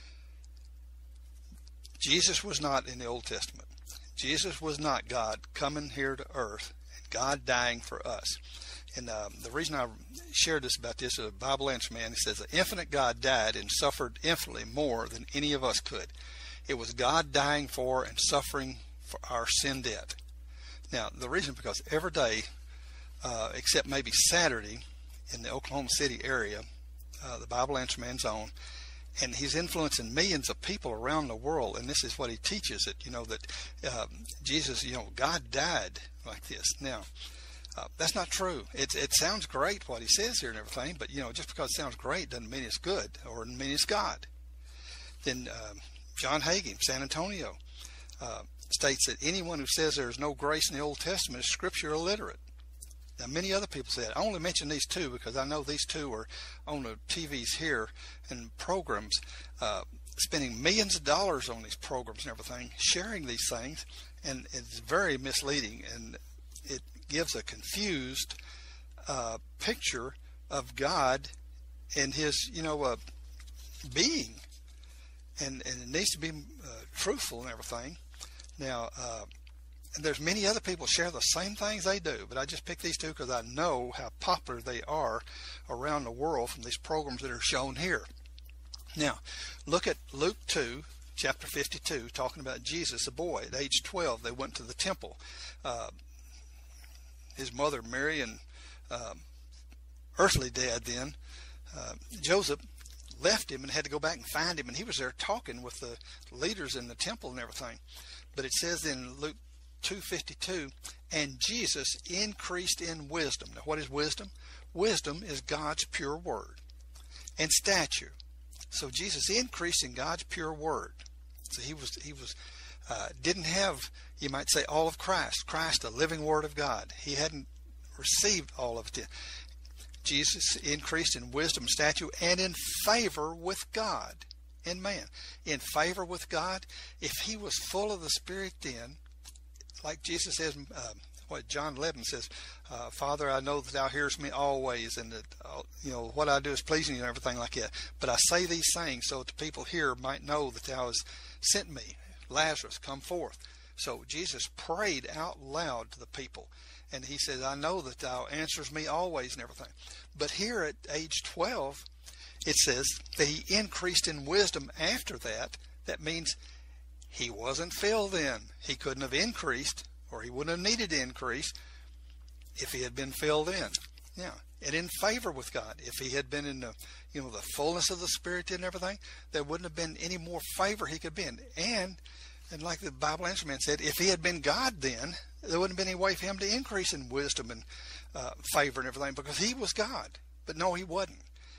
Jesus was not in the Old Testament. Jesus was not God coming here to earth, and God dying for us. And uh, the reason I shared this about this is a Bible Answer Man. He says, the infinite God died and suffered infinitely more than any of us could. It was God dying for and suffering for our sin debt. Now, the reason, because every day, uh, except maybe Saturday, in the Oklahoma City area, uh, the Bible Answer Man's on, and he's influencing millions of people around the world, and this is what he teaches, it, you know, that uh, Jesus, you know, God died like this. Now, uh, that's not true. It, it sounds great what he says here and everything, but, you know, just because it sounds great doesn't mean it's good or doesn't mean it's God. Then uh, John Hagin, San Antonio, uh, states that anyone who says there is no grace in the Old Testament is scripture illiterate. Now, many other people say that. I only mention these two because I know these two are on the T Vs here and programs, uh, spending millions of dollars on these programs and everything, sharing these things, and it's very misleading, and it gives a confused uh, picture of God and His, you know, uh, being, and, and it needs to be uh, truthful and everything. Now, uh, and there's many other people share the same things they do, but I just picked these two because I know how popular they are around the world from these programs that are shown here. Now, look at Luke two, chapter fifty-two, talking about Jesus, a boy at age twelve. They went to the temple. Uh, his mother, Mary, and uh, earthly dad then, uh, Joseph, left him and had to go back and find him, and he was there talking with the leaders in the temple and everything. But it says in Luke two fifty-two, and Jesus increased in wisdom. Now, what is wisdom? Wisdom is God's pure word and stature. So Jesus increased in God's pure word. So he was he was uh, didn't have, you might say, all of Christ. Christ, a living word of God. He hadn't received all of it yet. Jesus increased in wisdom, stature, and in favor with God and man. In favor with God, if he was full of the Spirit then, like Jesus says, uh, what John eleven says, uh, Father, I know that thou hearest me always, and that uh, you know what I do is pleasing you and everything like that. But I say these things so that the people here might know that thou hast sent me. Lazarus, come forth. So Jesus prayed out loud to the people, and he says, I know that thou answers me always and everything. But here at age twelve, it says that he increased in wisdom after that. That means he wasn't filled then. He couldn't have increased, or he wouldn't have needed to increase if he had been filled in. Now, and in favor with God, if he had been in the, you know, the fullness of the Spirit and everything, there wouldn't have been any more favor he could be in. And, and like the Bible Answer Man said, if he had been God then, there wouldn't have been any way for him to increase in wisdom and uh, favor and everything, because he was God. But no, he wasn't.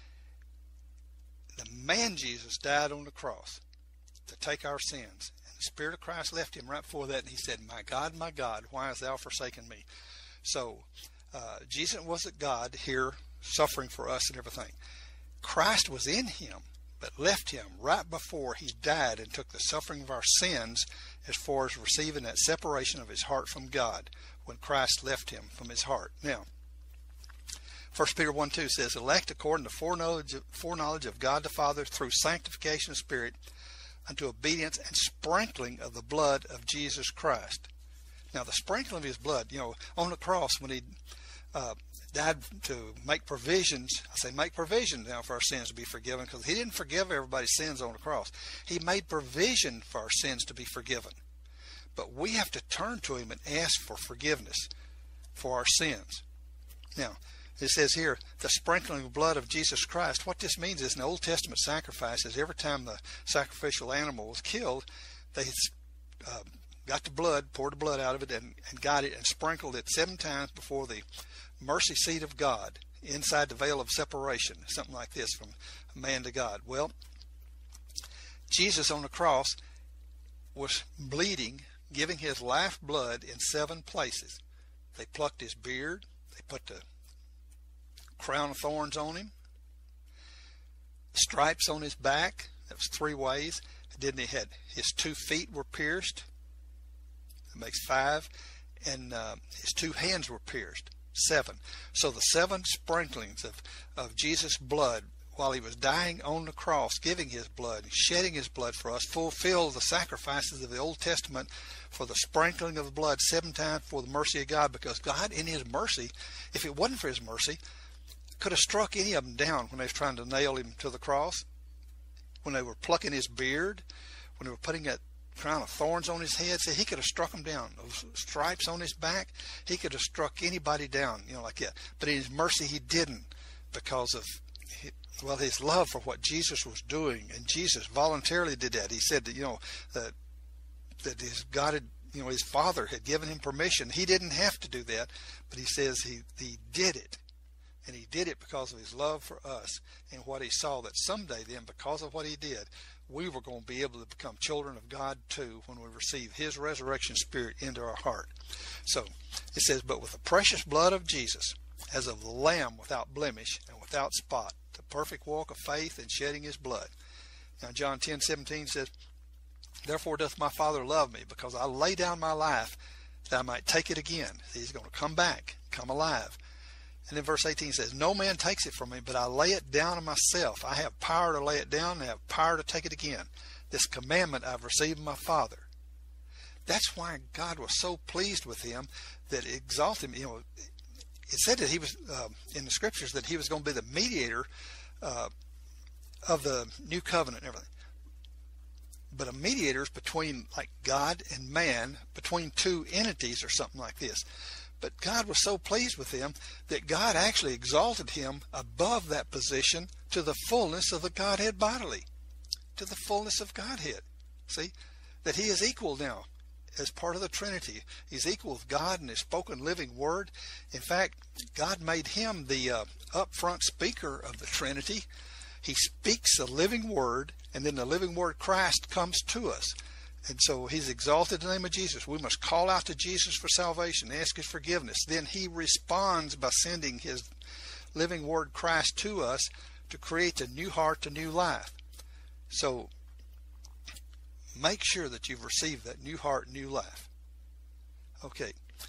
The man Jesus died on the cross to take our sins. And the Spirit of Christ left him right before that, and he said, my God, my God, why hast thou forsaken me? So uh, Jesus wasn't God here suffering for us and everything. Christ was in him, but left him right before he died and took the suffering of our sins as far as receiving that separation of his heart from God when Christ left him from his heart. Now, First Peter one two says, elect according to foreknowledge, foreknowledge of God the Father through sanctification of spirit unto obedience and sprinkling of the blood of Jesus Christ. Now the sprinkling of his blood, you know, on the cross when he uh, died to make provisions, I say make provision now for our sins to be forgiven, because he didn't forgive everybody's sins on the cross. He made provision for our sins to be forgiven. But we have to turn to him and ask for forgiveness for our sins. Now, it says here, the sprinkling of blood of Jesus Christ. What this means is in the Old Testament sacrifices, every time the sacrificial animal was killed, they uh, got the blood, poured the blood out of it, and, and got it and sprinkled it seven times before the mercy seat of God, inside the veil of separation, something like this, from man to God. Well, Jesus on the cross was bleeding, giving his life blood in seven places. They plucked his beard, they put the crown of thorns on him, stripes on his back. That was three ways. Then he had his two feet were pierced. That makes five. And uh, his two hands were pierced. Seven. So the seven sprinklings of, of Jesus' blood while he was dying on the cross, giving his blood, shedding his blood for us, fulfilled the sacrifices of the Old Testament for the sprinkling of the blood seven times for the mercy of God, because God in his mercy, if it wasn't for his mercy, could have struck any of them down when they were trying to nail him to the cross, when they were plucking his beard, when they were putting that crown of thorns on his head. See, he could have struck them down. Those stripes on his back, he could have struck anybody down, you know, like that. But in his mercy, he didn't, because of, well, his love for what Jesus was doing. And Jesus voluntarily did that. He said that, you know, that that his God had, you know, his Father had given him permission. He didn't have to do that, but he says he he did it. And he did it because of his love for us and what he saw, that someday then, because of what he did, we were going to be able to become children of God too when we receive his resurrection spirit into our heart. So it says, but with the precious blood of Jesus, as of the Lamb without blemish and without spot, the perfect walk of faith and shedding his blood. Now John ten seventeen says, therefore doth my Father love me, because I lay down my life that I might take it again. He's going to come back, come alive. And then verse eighteen says, no man takes it from me, but I lay it down of myself. I have power to lay it down, and I have power to take it again. This commandment I've received from my Father. That's why God was so pleased with him that it exalted him. You know, it said that he was, uh, in the scriptures, that he was going to be the mediator uh, of the new covenant and everything. But a mediator is between, like, God and man, between two entities or something like this. But God was so pleased with him that God actually exalted him above that position to the fullness of the Godhead bodily, to the fullness of Godhead. See, that he is equal now as part of the Trinity. He's equal with God in his spoken living word. In fact, God made him the uh, upfront speaker of the Trinity. He speaks the living word, and then the living word Christ comes to us. And so he's exalted the name of Jesus. We must call out to Jesus for salvation, ask his forgiveness. Then he responds by sending his living word Christ to us to create a new heart, a new life. So make sure that you've received that new heart, new life. Okay.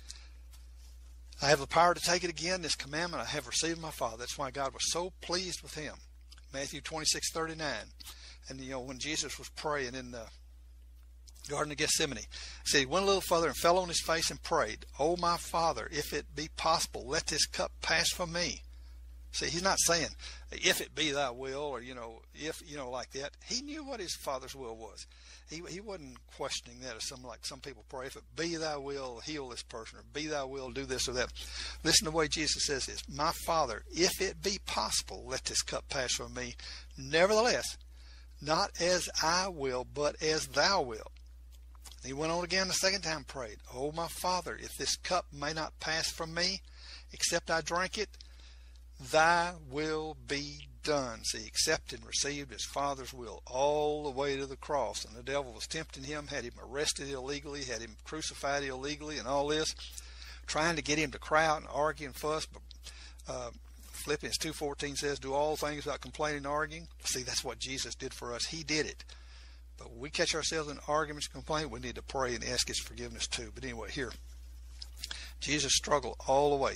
I have the power to take it again. This commandment I have received my Father. That's why God was so pleased with him. Matthew twenty-six thirty-nine. And, you know, when Jesus was praying in the Garden of Gethsemane, he said he went a little further and fell on his face and prayed, "Oh, my Father, if it be possible, let this cup pass from me." See, he's not saying, "If it be thy will," or, you know, if, you know, like that. He knew what his Father's will was. He he wasn't questioning that as some, like some people pray, "If it be thy will, heal this person," or "Be thy will, do this or that." Listen to the way Jesus says this. "My Father, if it be possible, let this cup pass from me. Nevertheless, not as I will, but as thou wilt." He went on again the second time, prayed, "Oh, my Father, if this cup may not pass from me, except I drink it, thy will be done." See, accepted and received his Father's will all the way to the cross. And the devil was tempting him, had him arrested illegally, had him crucified illegally, and all this, trying to get him to cry out and argue and fuss. But uh, Philippians two fourteen says, "Do all things without complaining and arguing." See, that's what Jesus did for us. He did it. But when we catch ourselves in arguments and complaint, we need to pray and ask his forgiveness too. But anyway, here, Jesus struggled all the way.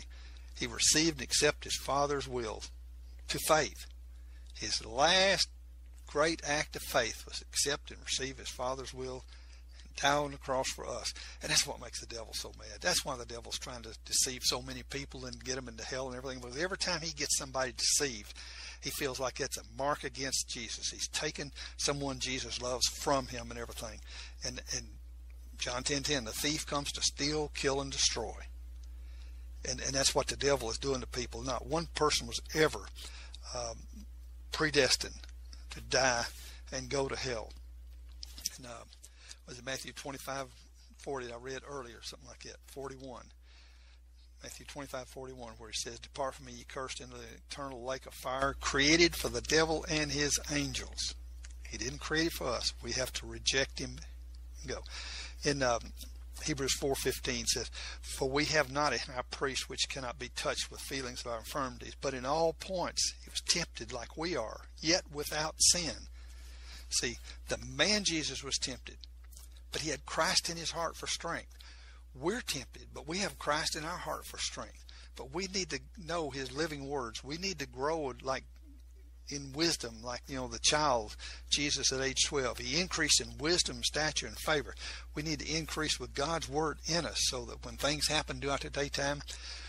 He received and accepted his Father's will to faith. His last great act of faith was accept and receive his Father's will and die on the cross for us. And that's what makes the devil so mad. That's why the devil's trying to deceive so many people and get them into hell and everything. Because every time he gets somebody deceived, he feels like it's a mark against Jesus. He's taken someone Jesus loves from him and everything. And and John ten ten, the thief comes to steal, kill, and destroy. And, and that's what the devil is doing to people. Not one person was ever um, predestined to die and go to hell. And uh, was it Matthew twenty-five forty I read earlier, something like that, forty-one. Matthew twenty-five forty-one, where he says, "Depart from me, ye cursed, into the eternal lake of fire, created for the devil and his angels." He didn't create it for us. We have to reject him and go. In um, Hebrews four fifteen says, "For we have not a high priest which cannot be touched with feelings of our infirmities, but in all points he was tempted like we are, yet without sin." See, the man Jesus was tempted, but he had Christ in his heart for strength. We're tempted, but we have Christ in our heart for strength. But we need to know his living words. We need to grow like in wisdom, like, you know, the child Jesus at age twelve. He increased in wisdom, stature, and favor. We need to increase with God's word in us, so that when things happen throughout the daytime,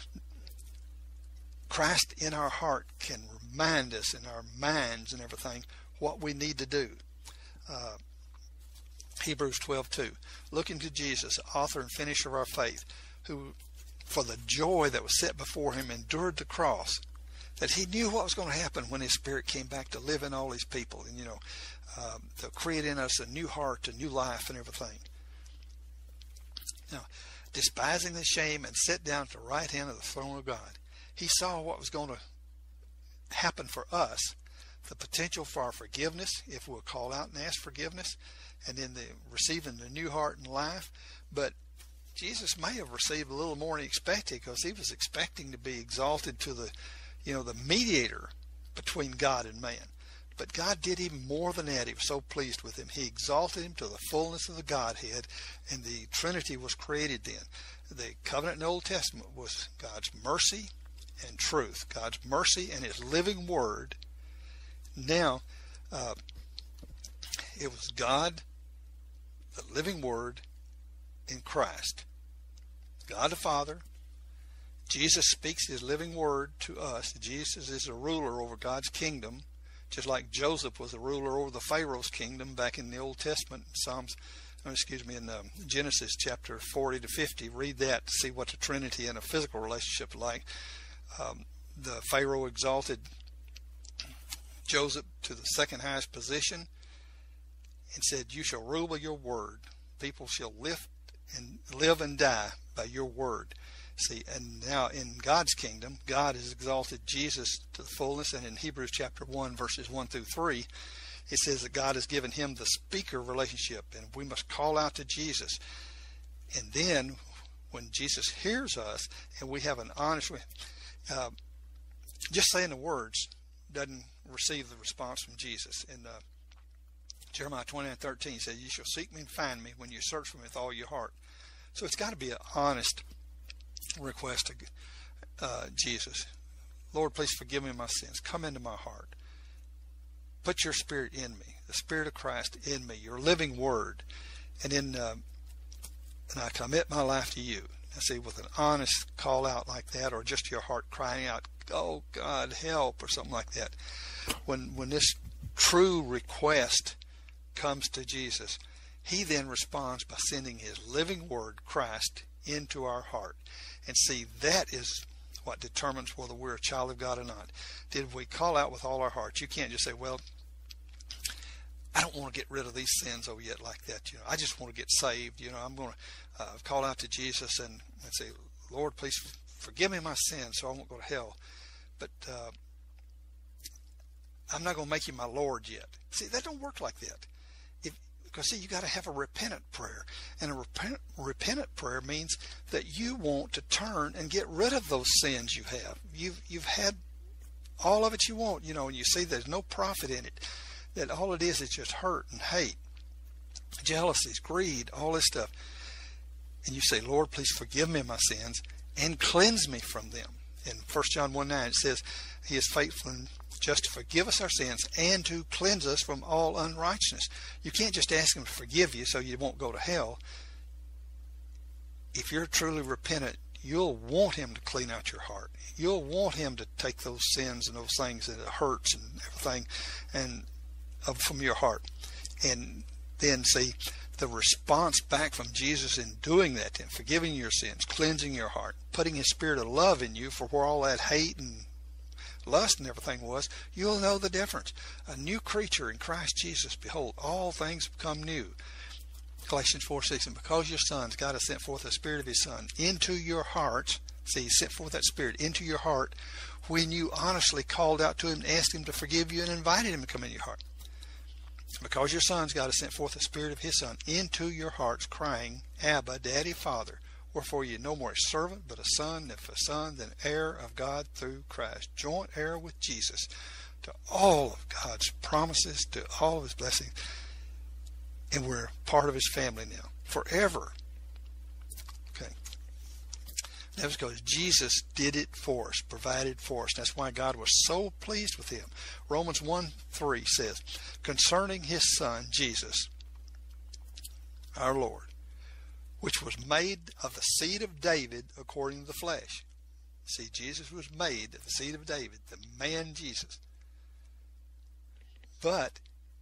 Christ in our heart can remind us in our minds and everything what we need to do. Uh, Hebrews twelve two, "Looking to Jesus, author and finisher of our faith, who for the joy that was set before him endured the cross," that he knew what was going to happen when his Spirit came back to live in all these people, and, you know, um, to create in us a new heart, a new life, and everything. Now, despising the shame, and sat down at the right hand of the throne of God. He saw what was going to happen for us, the potential for our forgiveness, if we'll call out and ask forgiveness, and then the receiving the new heart and life. But Jesus may have received a little more than he expected, because he was expecting to be exalted to the, you know, the mediator between God and man. But God did even more than that. He was so pleased with him. He exalted him to the fullness of the Godhead, and the Trinity was created then. The covenant in the Old Testament was God's mercy and truth, God's mercy and his living word. Now, uh, it was God, the living word, in Christ. God the Father. Jesus speaks his living word to us. Jesus is a ruler over God's kingdom, just like Joseph was a ruler over the Pharaoh's kingdom back in the Old Testament. Psalms, oh, excuse me, in um, Genesis chapter forty to fifty. Read that to see what the Trinity and a physical relationship is like. Um, the Pharaoh exalted Joseph to the second highest position and said, "You shall rule by your word. People shall live and live and die by your word." See, and now in God's kingdom, God has exalted Jesus to the fullness, and in Hebrews chapter one, verses one through three, it says that God has given him the speaker relationship, and we must call out to Jesus. And then when Jesus hears us and we have an honest, uh, just saying the words doesn't receive the response from Jesus. In uh, Jeremiah twenty-nine thirteen says, "You shall seek me and find me when you search for me with all your heart." So it's got to be an honest request to uh, Jesus. "Lord, please forgive me my sins. Come into my heart. Put your Spirit in me, the Spirit of Christ in me, your living word. And then uh, and I commit my life to you." I see, with an honest call out like that, or just your heart crying out, "Oh God, help," or something like that. When when this true request comes to Jesus, he then responds by sending his living word, Christ, into our heart. And see, that is what determines whether we're a child of God or not. Did we call out with all our hearts? You can't just say, "Well, I don't want to get rid of these sins over yet like that. You know, I just want to get saved. You know, I'm going to uh, call out to Jesus and, and say, Lord, please forgive me my sins so I won't go to hell. But uh, I'm not going to make you my Lord yet." See, that don't work like that. If, because, see, you got to have a repentant prayer. And a repent, repentant prayer means that you want to turn and get rid of those sins you have. You've, you've had all of it you want, you know, and you see there's no profit in it. That all it is is just hurt and hate, jealousies, greed, all this stuff. And you say, Lord, please forgive me my sins and cleanse me from them. In First John one nine, it says, He is faithful and just to forgive us our sins and to cleanse us from all unrighteousness. You can't just ask Him to forgive you so you won't go to hell. If you're truly repentant, you'll want Him to clean out your heart. You'll want Him to take those sins and those things that it hurts and everything and uh, from your heart. And then see the response back from Jesus in doing that to Him, forgiving your sins, cleansing your heart, putting His spirit of love in you for where all that hate and lust and everything was, you'll know the difference. A new creature in Christ Jesus. Behold, all things become new. Galatians four six, and because your sons, God has sent forth the Spirit of His Son into your heart. See, He sent forth that Spirit into your heart when you honestly called out to Him and asked Him to forgive you and invited Him to come in your heart. Because your sons, God has sent forth the Spirit of His Son into your hearts, crying, Abba, Daddy, Father. Wherefore you no more a servant, but a son, if a son, then heir of God through Christ. Joint heir with Jesus to all of God's promises, to all of His blessings. And we're part of His family now, forever. Okay. That was because Jesus did it for us, provided for us. That's why God was so pleased with Him. Romans one three says, concerning His Son, Jesus, our Lord, which was made of the seed of David according to the flesh. See, Jesus was made of the seed of David, the man Jesus. But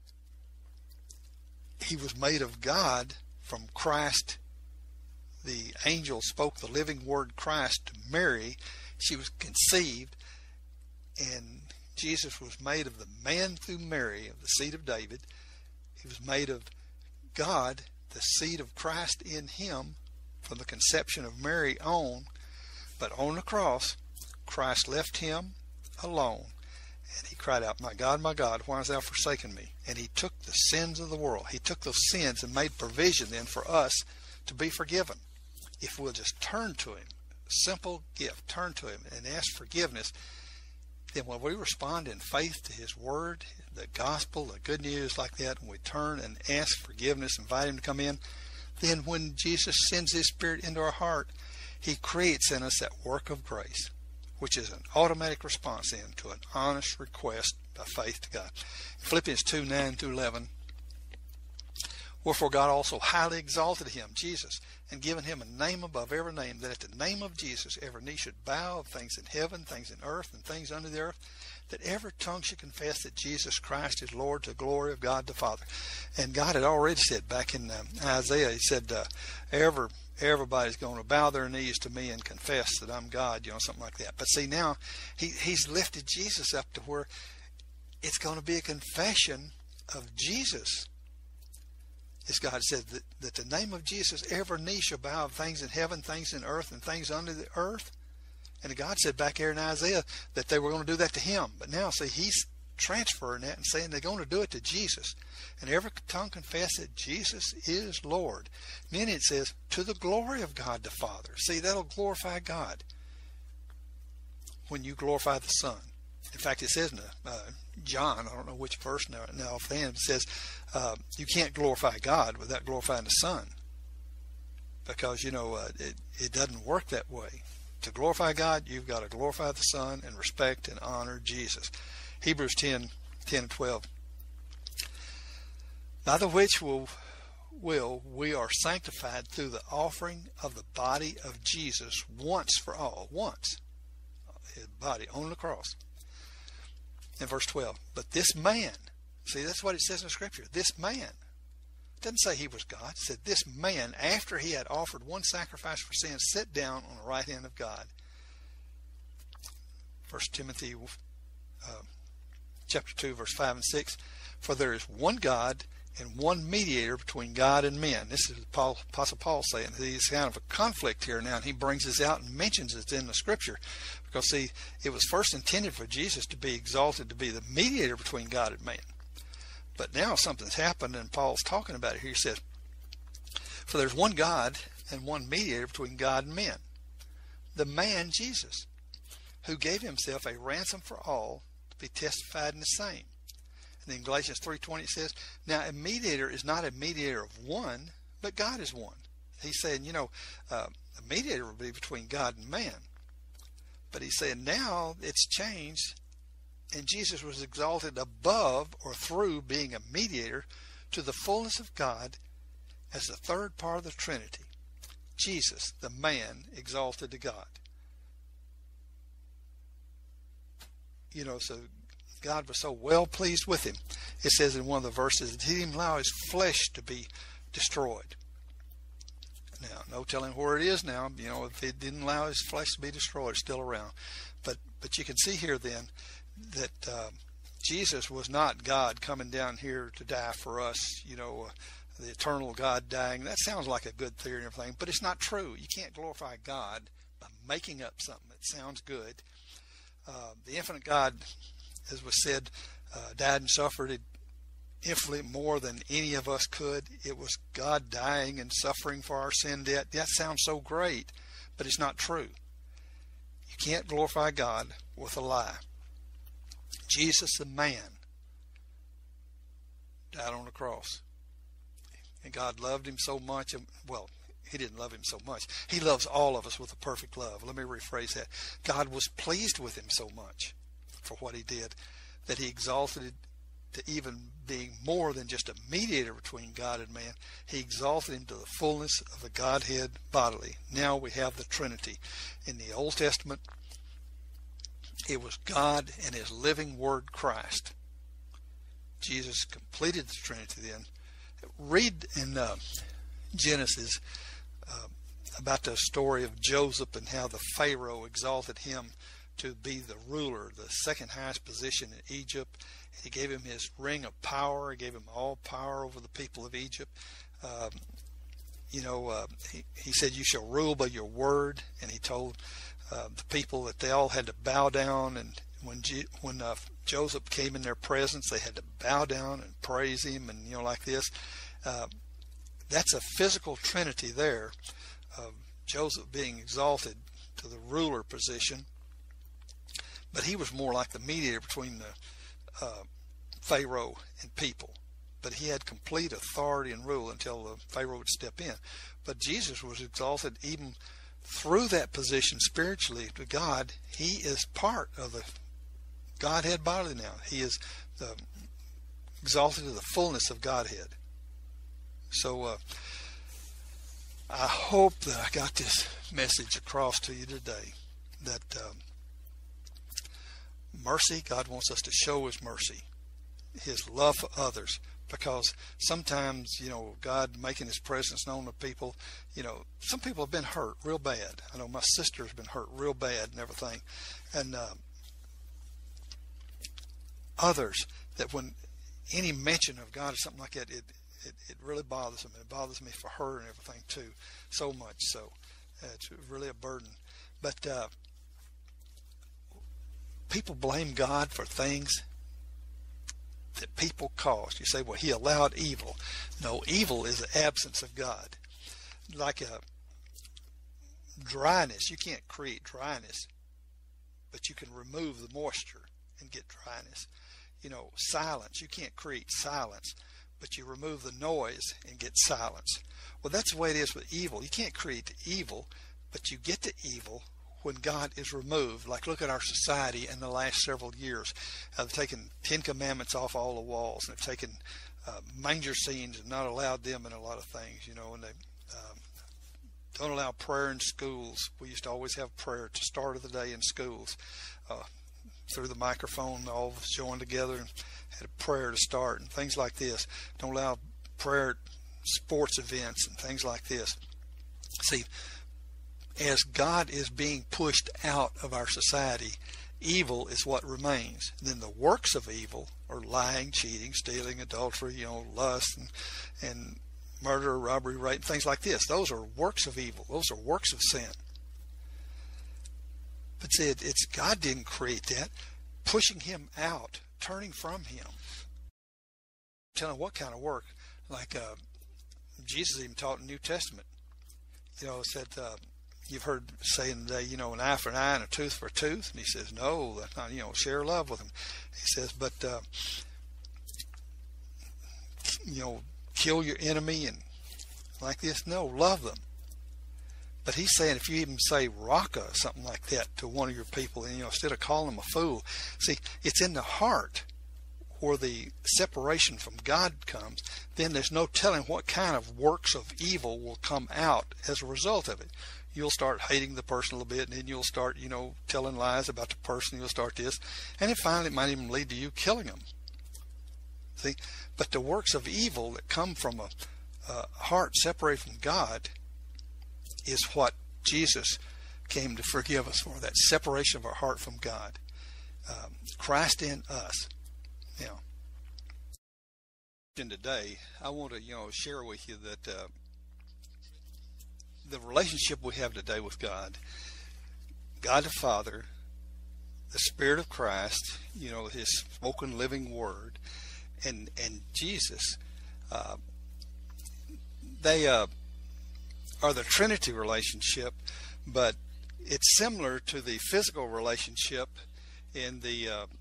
He was made of God from Christ. The angel spoke the living word Christ to Mary. She was conceived, and Jesus was made of the man through Mary, of the seed of David. He was made of God, the seed of Christ in Him, from the conception of Mary on. But on the cross, Christ left Him alone, and He cried out, my God, my God, why hast Thou forsaken me? And He took the sins of the world. He took those sins and made provision then for us to be forgiven. If we'll just turn to Him, simple gift, turn to Him and ask forgiveness, then when we respond in faith to His Word, the gospel, the good news like that, when we turn and ask forgiveness, invite Him to come in, then when Jesus sends His Spirit into our heart, He creates in us that work of grace, which is an automatic response then to an honest request by faith to God. Philippians two nine through eleven, wherefore God also highly exalted Him, Jesus, and given Him a name above every name, that at the name of Jesus every knee should bow, of things in heaven, things in earth, and things under the earth, that every tongue should confess that Jesus Christ is Lord, to the glory of God the Father. And God had already said back in um, Isaiah, He said, uh, every, everybody's going to bow their knees to me and confess that I'm God, you know, something like that. But see, now he, He's lifted Jesus up to where it's going to be a confession of Jesus. As God said, that, that the name of Jesus, every knee shall bow, of things in heaven, things in earth, and things under the earth. And God said back here in Isaiah that they were going to do that to Him. But now, see, He's transferring that and saying they're going to do it to Jesus. And every tongue confess that Jesus is Lord. And then it says, to the glory of God the Father. See, that'll glorify God when you glorify the Son. In fact, it says in uh, John, I don't know which verse now, now offhand, it says uh, you can't glorify God without glorifying the Son, because you know uh, it it doesn't work that way. To glorify God, you've got to glorify the Son and respect and honor Jesus. Hebrews ten ten and twelve. By the which will will we are sanctified through the offering of the body of Jesus once for all, once, His body on the cross. In verse twelve, but this man, see, that's what it says in the Scripture, this man, it doesn't say he was God, it said this man, after he had offered one sacrifice for sin, sat down on the right hand of God. First Timothy uh, chapter two, verse five and six, for there is one God and one mediator between God and men. This is Paul, Apostle Paul saying he's kind of a conflict here now, and he brings this out and mentions it in the Scripture. Because, see, it was first intended for Jesus to be exalted, to be the mediator between God and man. But now something's happened, and Paul's talking about it here. He says, for there's one God and one mediator between God and men, the man Jesus, who gave Himself a ransom for all, to be testified in the same. And then Galatians three twenty says, now a mediator is not a mediator of one, but God is one. He's saying, you know, uh, a mediator will be between God and man. But he said now it's changed, and Jesus was exalted above or through being a mediator to the fullness of God as the third part of the Trinity. Jesus, the man, exalted to God. You know, so God was so well pleased with him. It says in one of the verses that he didn't allow his flesh to be destroyed. Now, no telling where it is now. You know, if it didn't allow his flesh to be destroyed, it's still around. But but you can see here then that uh, Jesus was not God coming down here to die for us. You know, uh, the eternal God dying. That sounds like a good theory and everything, but it's not true. You can't glorify God by making up something that sounds good. Uh, the infinite God, as was said, uh, died and suffered infinitely more than any of us could. It was God dying and suffering for our sin debt. That sounds so great, but it's not true. You can't glorify God with a lie. Jesus, the man, died on the cross. And God loved him so much. Well, he didn't love him so much. He loves all of us with a perfect love. Let me rephrase that. God was pleased with him so much for what he did that he exalted it to even being more than just a mediator between God and man. He exalted him to the fullness of the Godhead bodily. Now we have the Trinity. In the Old Testament, it was God and his living word Christ. Jesus completed the Trinity then. Read in uh, Genesis uh, about the story of Joseph and how the Pharaoh exalted him to be the ruler, the second highest position in Egypt. He gave him his ring of power. He gave him all power over the people of Egypt. Um, you know, uh, he, he said, you shall rule by your word. And he told uh, the people that they all had to bow down. And when G when uh, Joseph came in their presence, they had to bow down and praise him, and you know, like this. Uh, that's a physical trinity there, of Joseph being exalted to the ruler position. But he was more like the mediator between the uh, Pharaoh and people. But he had complete authority and rule until the Pharaoh would step in. But Jesus was exalted even through that position spiritually to God. He is part of the Godhead bodily now. He is the, exalted to the fullness of Godhead. So uh, I hope that I got this message across to you today, that um, mercy, God wants us to show his mercy, his love for others, because sometimes, you know, God making his presence known to people, you know, some people have been hurt real bad. I know my sister's been hurt real bad and everything. And uh, others, that when any mention of God or something like that, it, it, it really bothers them. It bothers me for her and everything too, so much so. Uh, it's really a burden. But uh, people blame God for things that people caused. You say, well, he allowed evil. No, evil is the absence of God. Like a dryness, you can't create dryness, but you can remove the moisture and get dryness. You know, silence, you can't create silence, but you remove the noise and get silence. Well, that's the way it is with evil. You can't create the evil, but you get the evil when God is removed. Like, look at our society in the last several years. Uh, they've taken Ten Commandments off all the walls, and they've taken uh, manger scenes and not allowed them in a lot of things, you know, and they um, don't allow prayer in schools. We used to always have prayer at the start of the day in schools. Uh, through the microphone, all of us joined together and had a prayer to start, and things like this. Don't allow prayer at sports events and things like this. See, as God is being pushed out of our society, evil is what remains. Then the works of evil are lying, cheating, stealing, adultery, you know, lust, and, and murder, robbery, rape, things like this. Those are works of evil. Those are works of sin. But see, it, it's God didn't create that. Pushing him out, turning from him. Telling what kind of work? Like uh, Jesus even taught in the New Testament. You know, it said, uh, you've heard saying today, you know, an eye for an eye and a tooth for a tooth. And he says, no, that's not, you know, share love with him. He says, but, uh, you know, kill your enemy and like this. No, love them. But he's saying if you even say raka, something like that, to one of your people, and you know, instead of calling them a fool, see, it's in the heart where the separation from God comes. Then there's no telling what kind of works of evil will come out as a result of it. You'll start hating the person a little bit, and then you'll start, you know, telling lies about the person. You'll start this, and then finally it might even lead to you killing them. See, but the works of evil that come from a, a heart separated from God is what Jesus came to forgive us for, that separation of our heart from God. Um, Christ in us. Now, today, I want to, you know, share with you that uh, the relationship we have today with God, God the Father, the Spirit of Christ, you know, His spoken living Word, and and Jesus, uh, they uh, are the Trinity relationship, but it's similar to the physical relationship in the uh,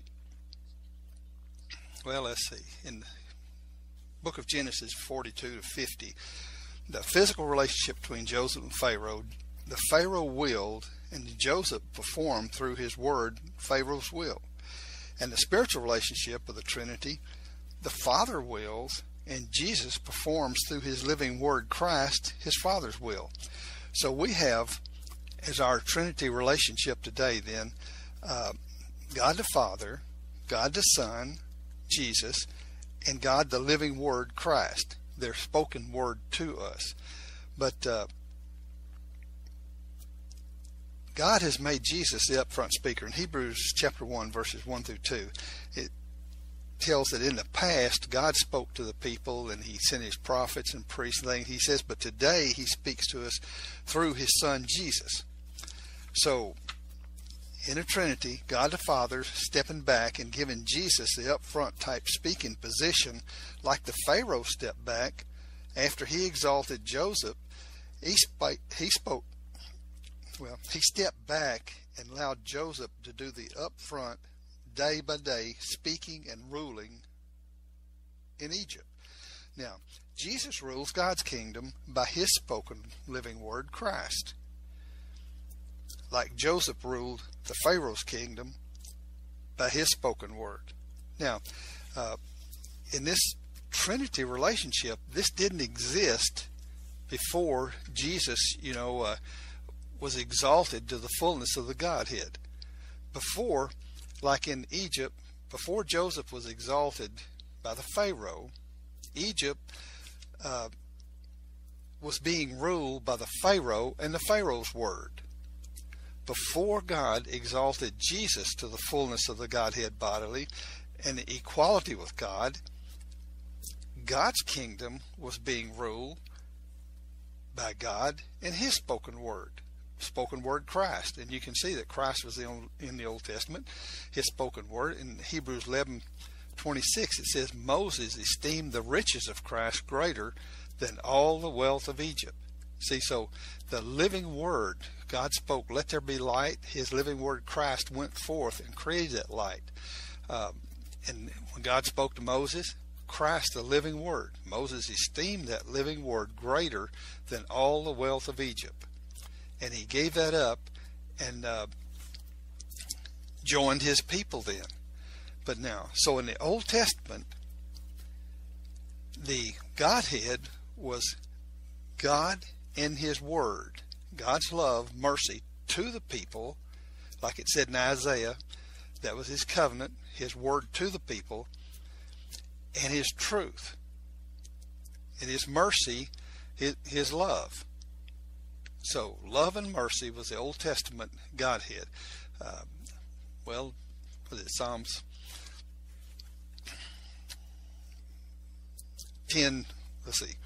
well, let's see, in the book of Genesis forty-two to fifty, the physical relationship between Joseph and Pharaoh, the Pharaoh willed, and Joseph performed through his word Pharaoh's will. And the spiritual relationship of the Trinity, the Father wills, and Jesus performs through his living word Christ, his Father's will. So we have, as our Trinity relationship today then, uh, God the Father, God the Son, Jesus, and God the living word Christ, their spoken word to us. But uh, God has made Jesus the upfront speaker. In Hebrews chapter one, verses one through two, it tells that in the past God spoke to the people and he sent his prophets and priests and things. He says, but today he speaks to us through his Son Jesus. So in a Trinity, God the Father stepping back and giving Jesus the upfront type speaking position, like the Pharaoh stepped back after he exalted Joseph. He spoke, he spoke, well, he stepped back and allowed Joseph to do the upfront, day by day, speaking and ruling in Egypt. Now, Jesus rules God's kingdom by his spoken living word, Christ, like Joseph ruled the Pharaoh's kingdom by his spoken word. Now, uh, in this Trinity relationship, this didn't exist before Jesus, you know, uh, was exalted to the fullness of the Godhead. Before, like in Egypt, before Joseph was exalted by the Pharaoh, Egypt uh, was being ruled by the Pharaoh and the Pharaoh's word. Before God exalted Jesus to the fullness of the Godhead bodily and the equality with God, God's kingdom was being ruled by God and his spoken word, spoken word Christ. And you can see that Christ was in the Old Testament, his spoken word. In Hebrews eleven twenty-six, it says, Moses esteemed the riches of Christ greater than all the wealth of Egypt. See, so the living word, God spoke, let there be light. His living word, Christ, went forth and created that light. Um, and when God spoke to Moses, Christ, the living word, Moses esteemed that living word greater than all the wealth of Egypt. And he gave that up and uh, joined his people then. But now, so in the Old Testament, the Godhead was God in his word, God's love, mercy to the people, like it said in Isaiah, that was his covenant, his word to the people, and his truth, and his mercy, his, his love. So love and mercy was the Old Testament Godhead. Uh, well, was it Psalms ten? Let's see.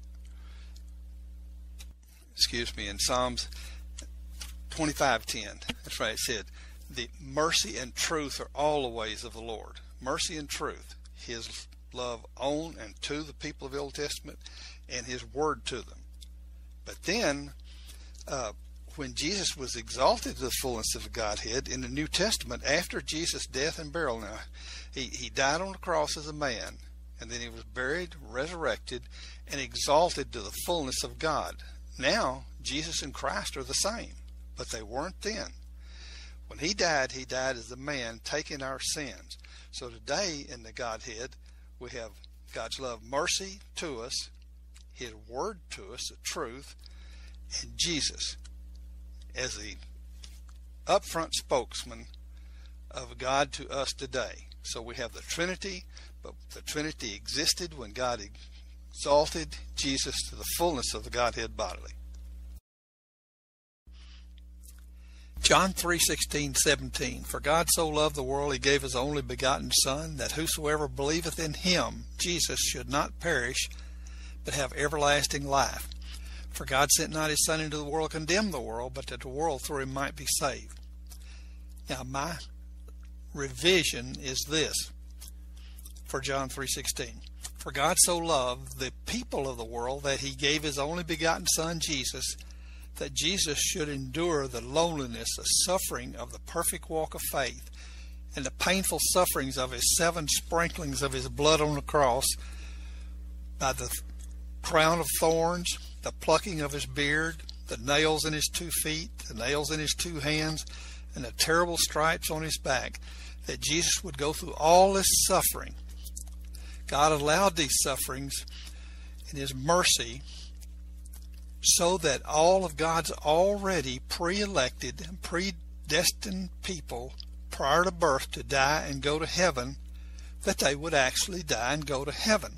Excuse me, in Psalms twenty-five ten, that's right, it said, the mercy and truth are all the ways of the Lord. Mercy and truth, his love on and to the people of the Old Testament, and his word to them. But then, uh, when Jesus was exalted to the fullness of the Godhead in the New Testament, after Jesus' death and burial, now, he, he died on the cross as a man, and then he was buried, resurrected, and exalted to the fullness of God. Now, Jesus and Christ are the same, but they weren't then. When he died, he died as a man taking our sins. So today in the Godhead, we have God's love, mercy to us, his word to us, the truth, and Jesus as the upfront spokesman of God to us today. So we have the Trinity, but the Trinity existed when God exalted Jesus to the fullness of the Godhead bodily. John three sixteen, seventeen. For God so loved the world, he gave his only begotten Son, that whosoever believeth in him, Jesus, should not perish, but have everlasting life. For God sent not his Son into the world to condemn the world, but that the world through him might be saved. Now my revision is this for John three sixteen. For God so loved the people of the world that he gave his only begotten Son, Jesus, that Jesus should endure the loneliness, the suffering of the perfect walk of faith, and the painful sufferings of his seven sprinklings of his blood on the cross, by the crown of thorns, the plucking of his beard, the nails in his two feet, the nails in his two hands, and the terrible stripes on his back, that Jesus would go through all this suffering. God allowed these sufferings in his mercy so that all of God's already pre-elected and predestined people prior to birth to die and go to heaven, that they would actually die and go to heaven.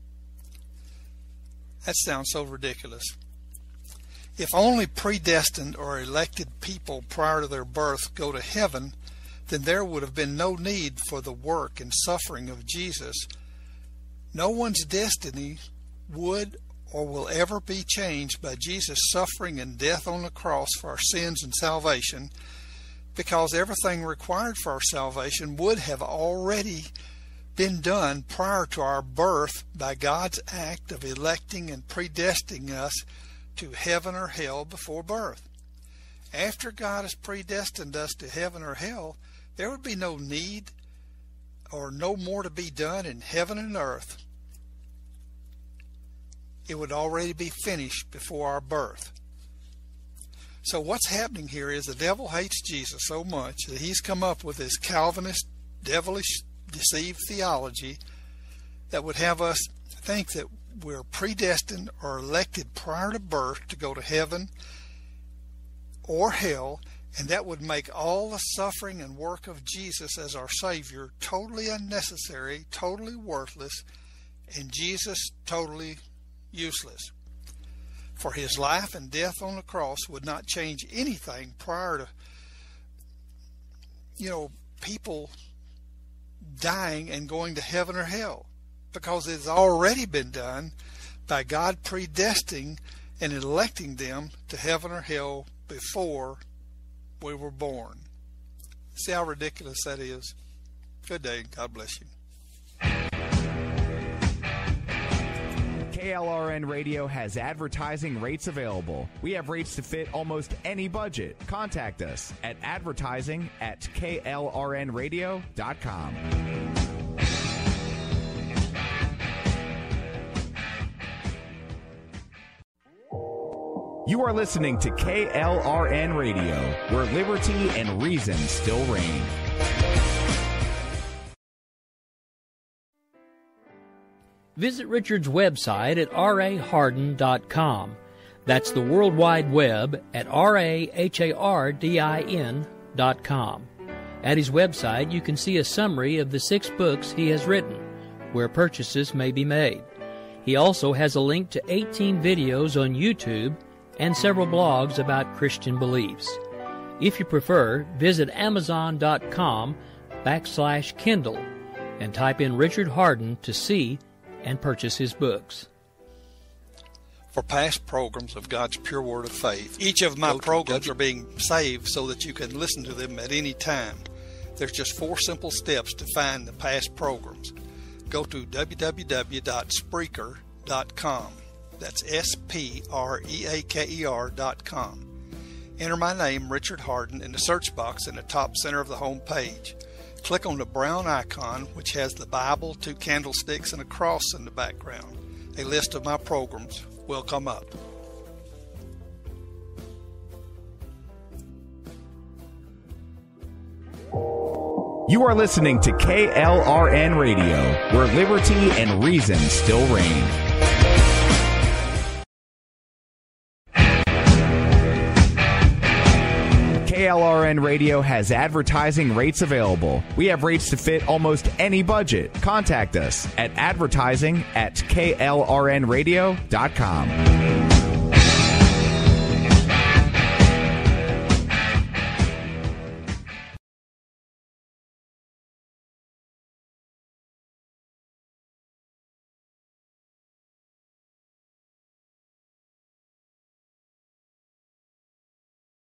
That sounds so ridiculous. If only predestined or elected people prior to their birth go to heaven, then there would have been no need for the work and suffering of Jesus. No one's destiny would or will ever be changed by Jesus' suffering and death on the cross for our sins and salvation, because everything required for our salvation would have already been done prior to our birth by God's act of electing and predestining us to heaven or hell before birth. After God has predestined us to heaven or hell, there would be no need or no more to be done in heaven and earth. It would already be finished before our birth. So what's happening here is the devil hates Jesus so much that he's come up with this Calvinist, devilish, deceived theology that would have us think that we're predestined or elected prior to birth to go to heaven or hell, and that would make all the suffering and work of Jesus as our Savior totally unnecessary, totally worthless, and Jesus totally useless. For his life and death on the cross would not change anything prior to, you know, people dying and going to heaven or hell, because it's already been done by God predestining and electing them to heaven or hell before we were born. See how ridiculous that is? Good day. God bless you. K L R N Radio has advertising rates available. We have rates to fit almost any budget. Contact us at advertising at K L R N radio dot com. You are listening to K L R N Radio, where liberty and reason still reign. Visit Richard's website at R A Hardin dot com. That's the World Wide Web at R A H A R D I N dot com. At his website, you can see a summary of the six books he has written, where purchases may be made. He also has a link to eighteen videos on YouTube and several blogs about Christian beliefs. If you prefer, visit Amazon dot com backslash Kindle and type in Richard Hardin to see and purchase his books. For past programs of God's Pure Word of Faith, each of my programs are being saved so that you can listen to them at any time. There's just four simple steps to find the past programs. Go to w w w dot spreaker dot com. That's S P R E A K E R dot com. Enter my name, Richard Hardin, in the search box in the top center of the home page. Click on the brown icon, which has the Bible, two candlesticks, and a cross in the background. A list of my programs will come up. You are listening to K L R N Radio, where liberty and reason still reign. K L R N Radio has advertising rates available. We have rates to fit almost any budget. Contact us at advertising at K L R N radio dot com.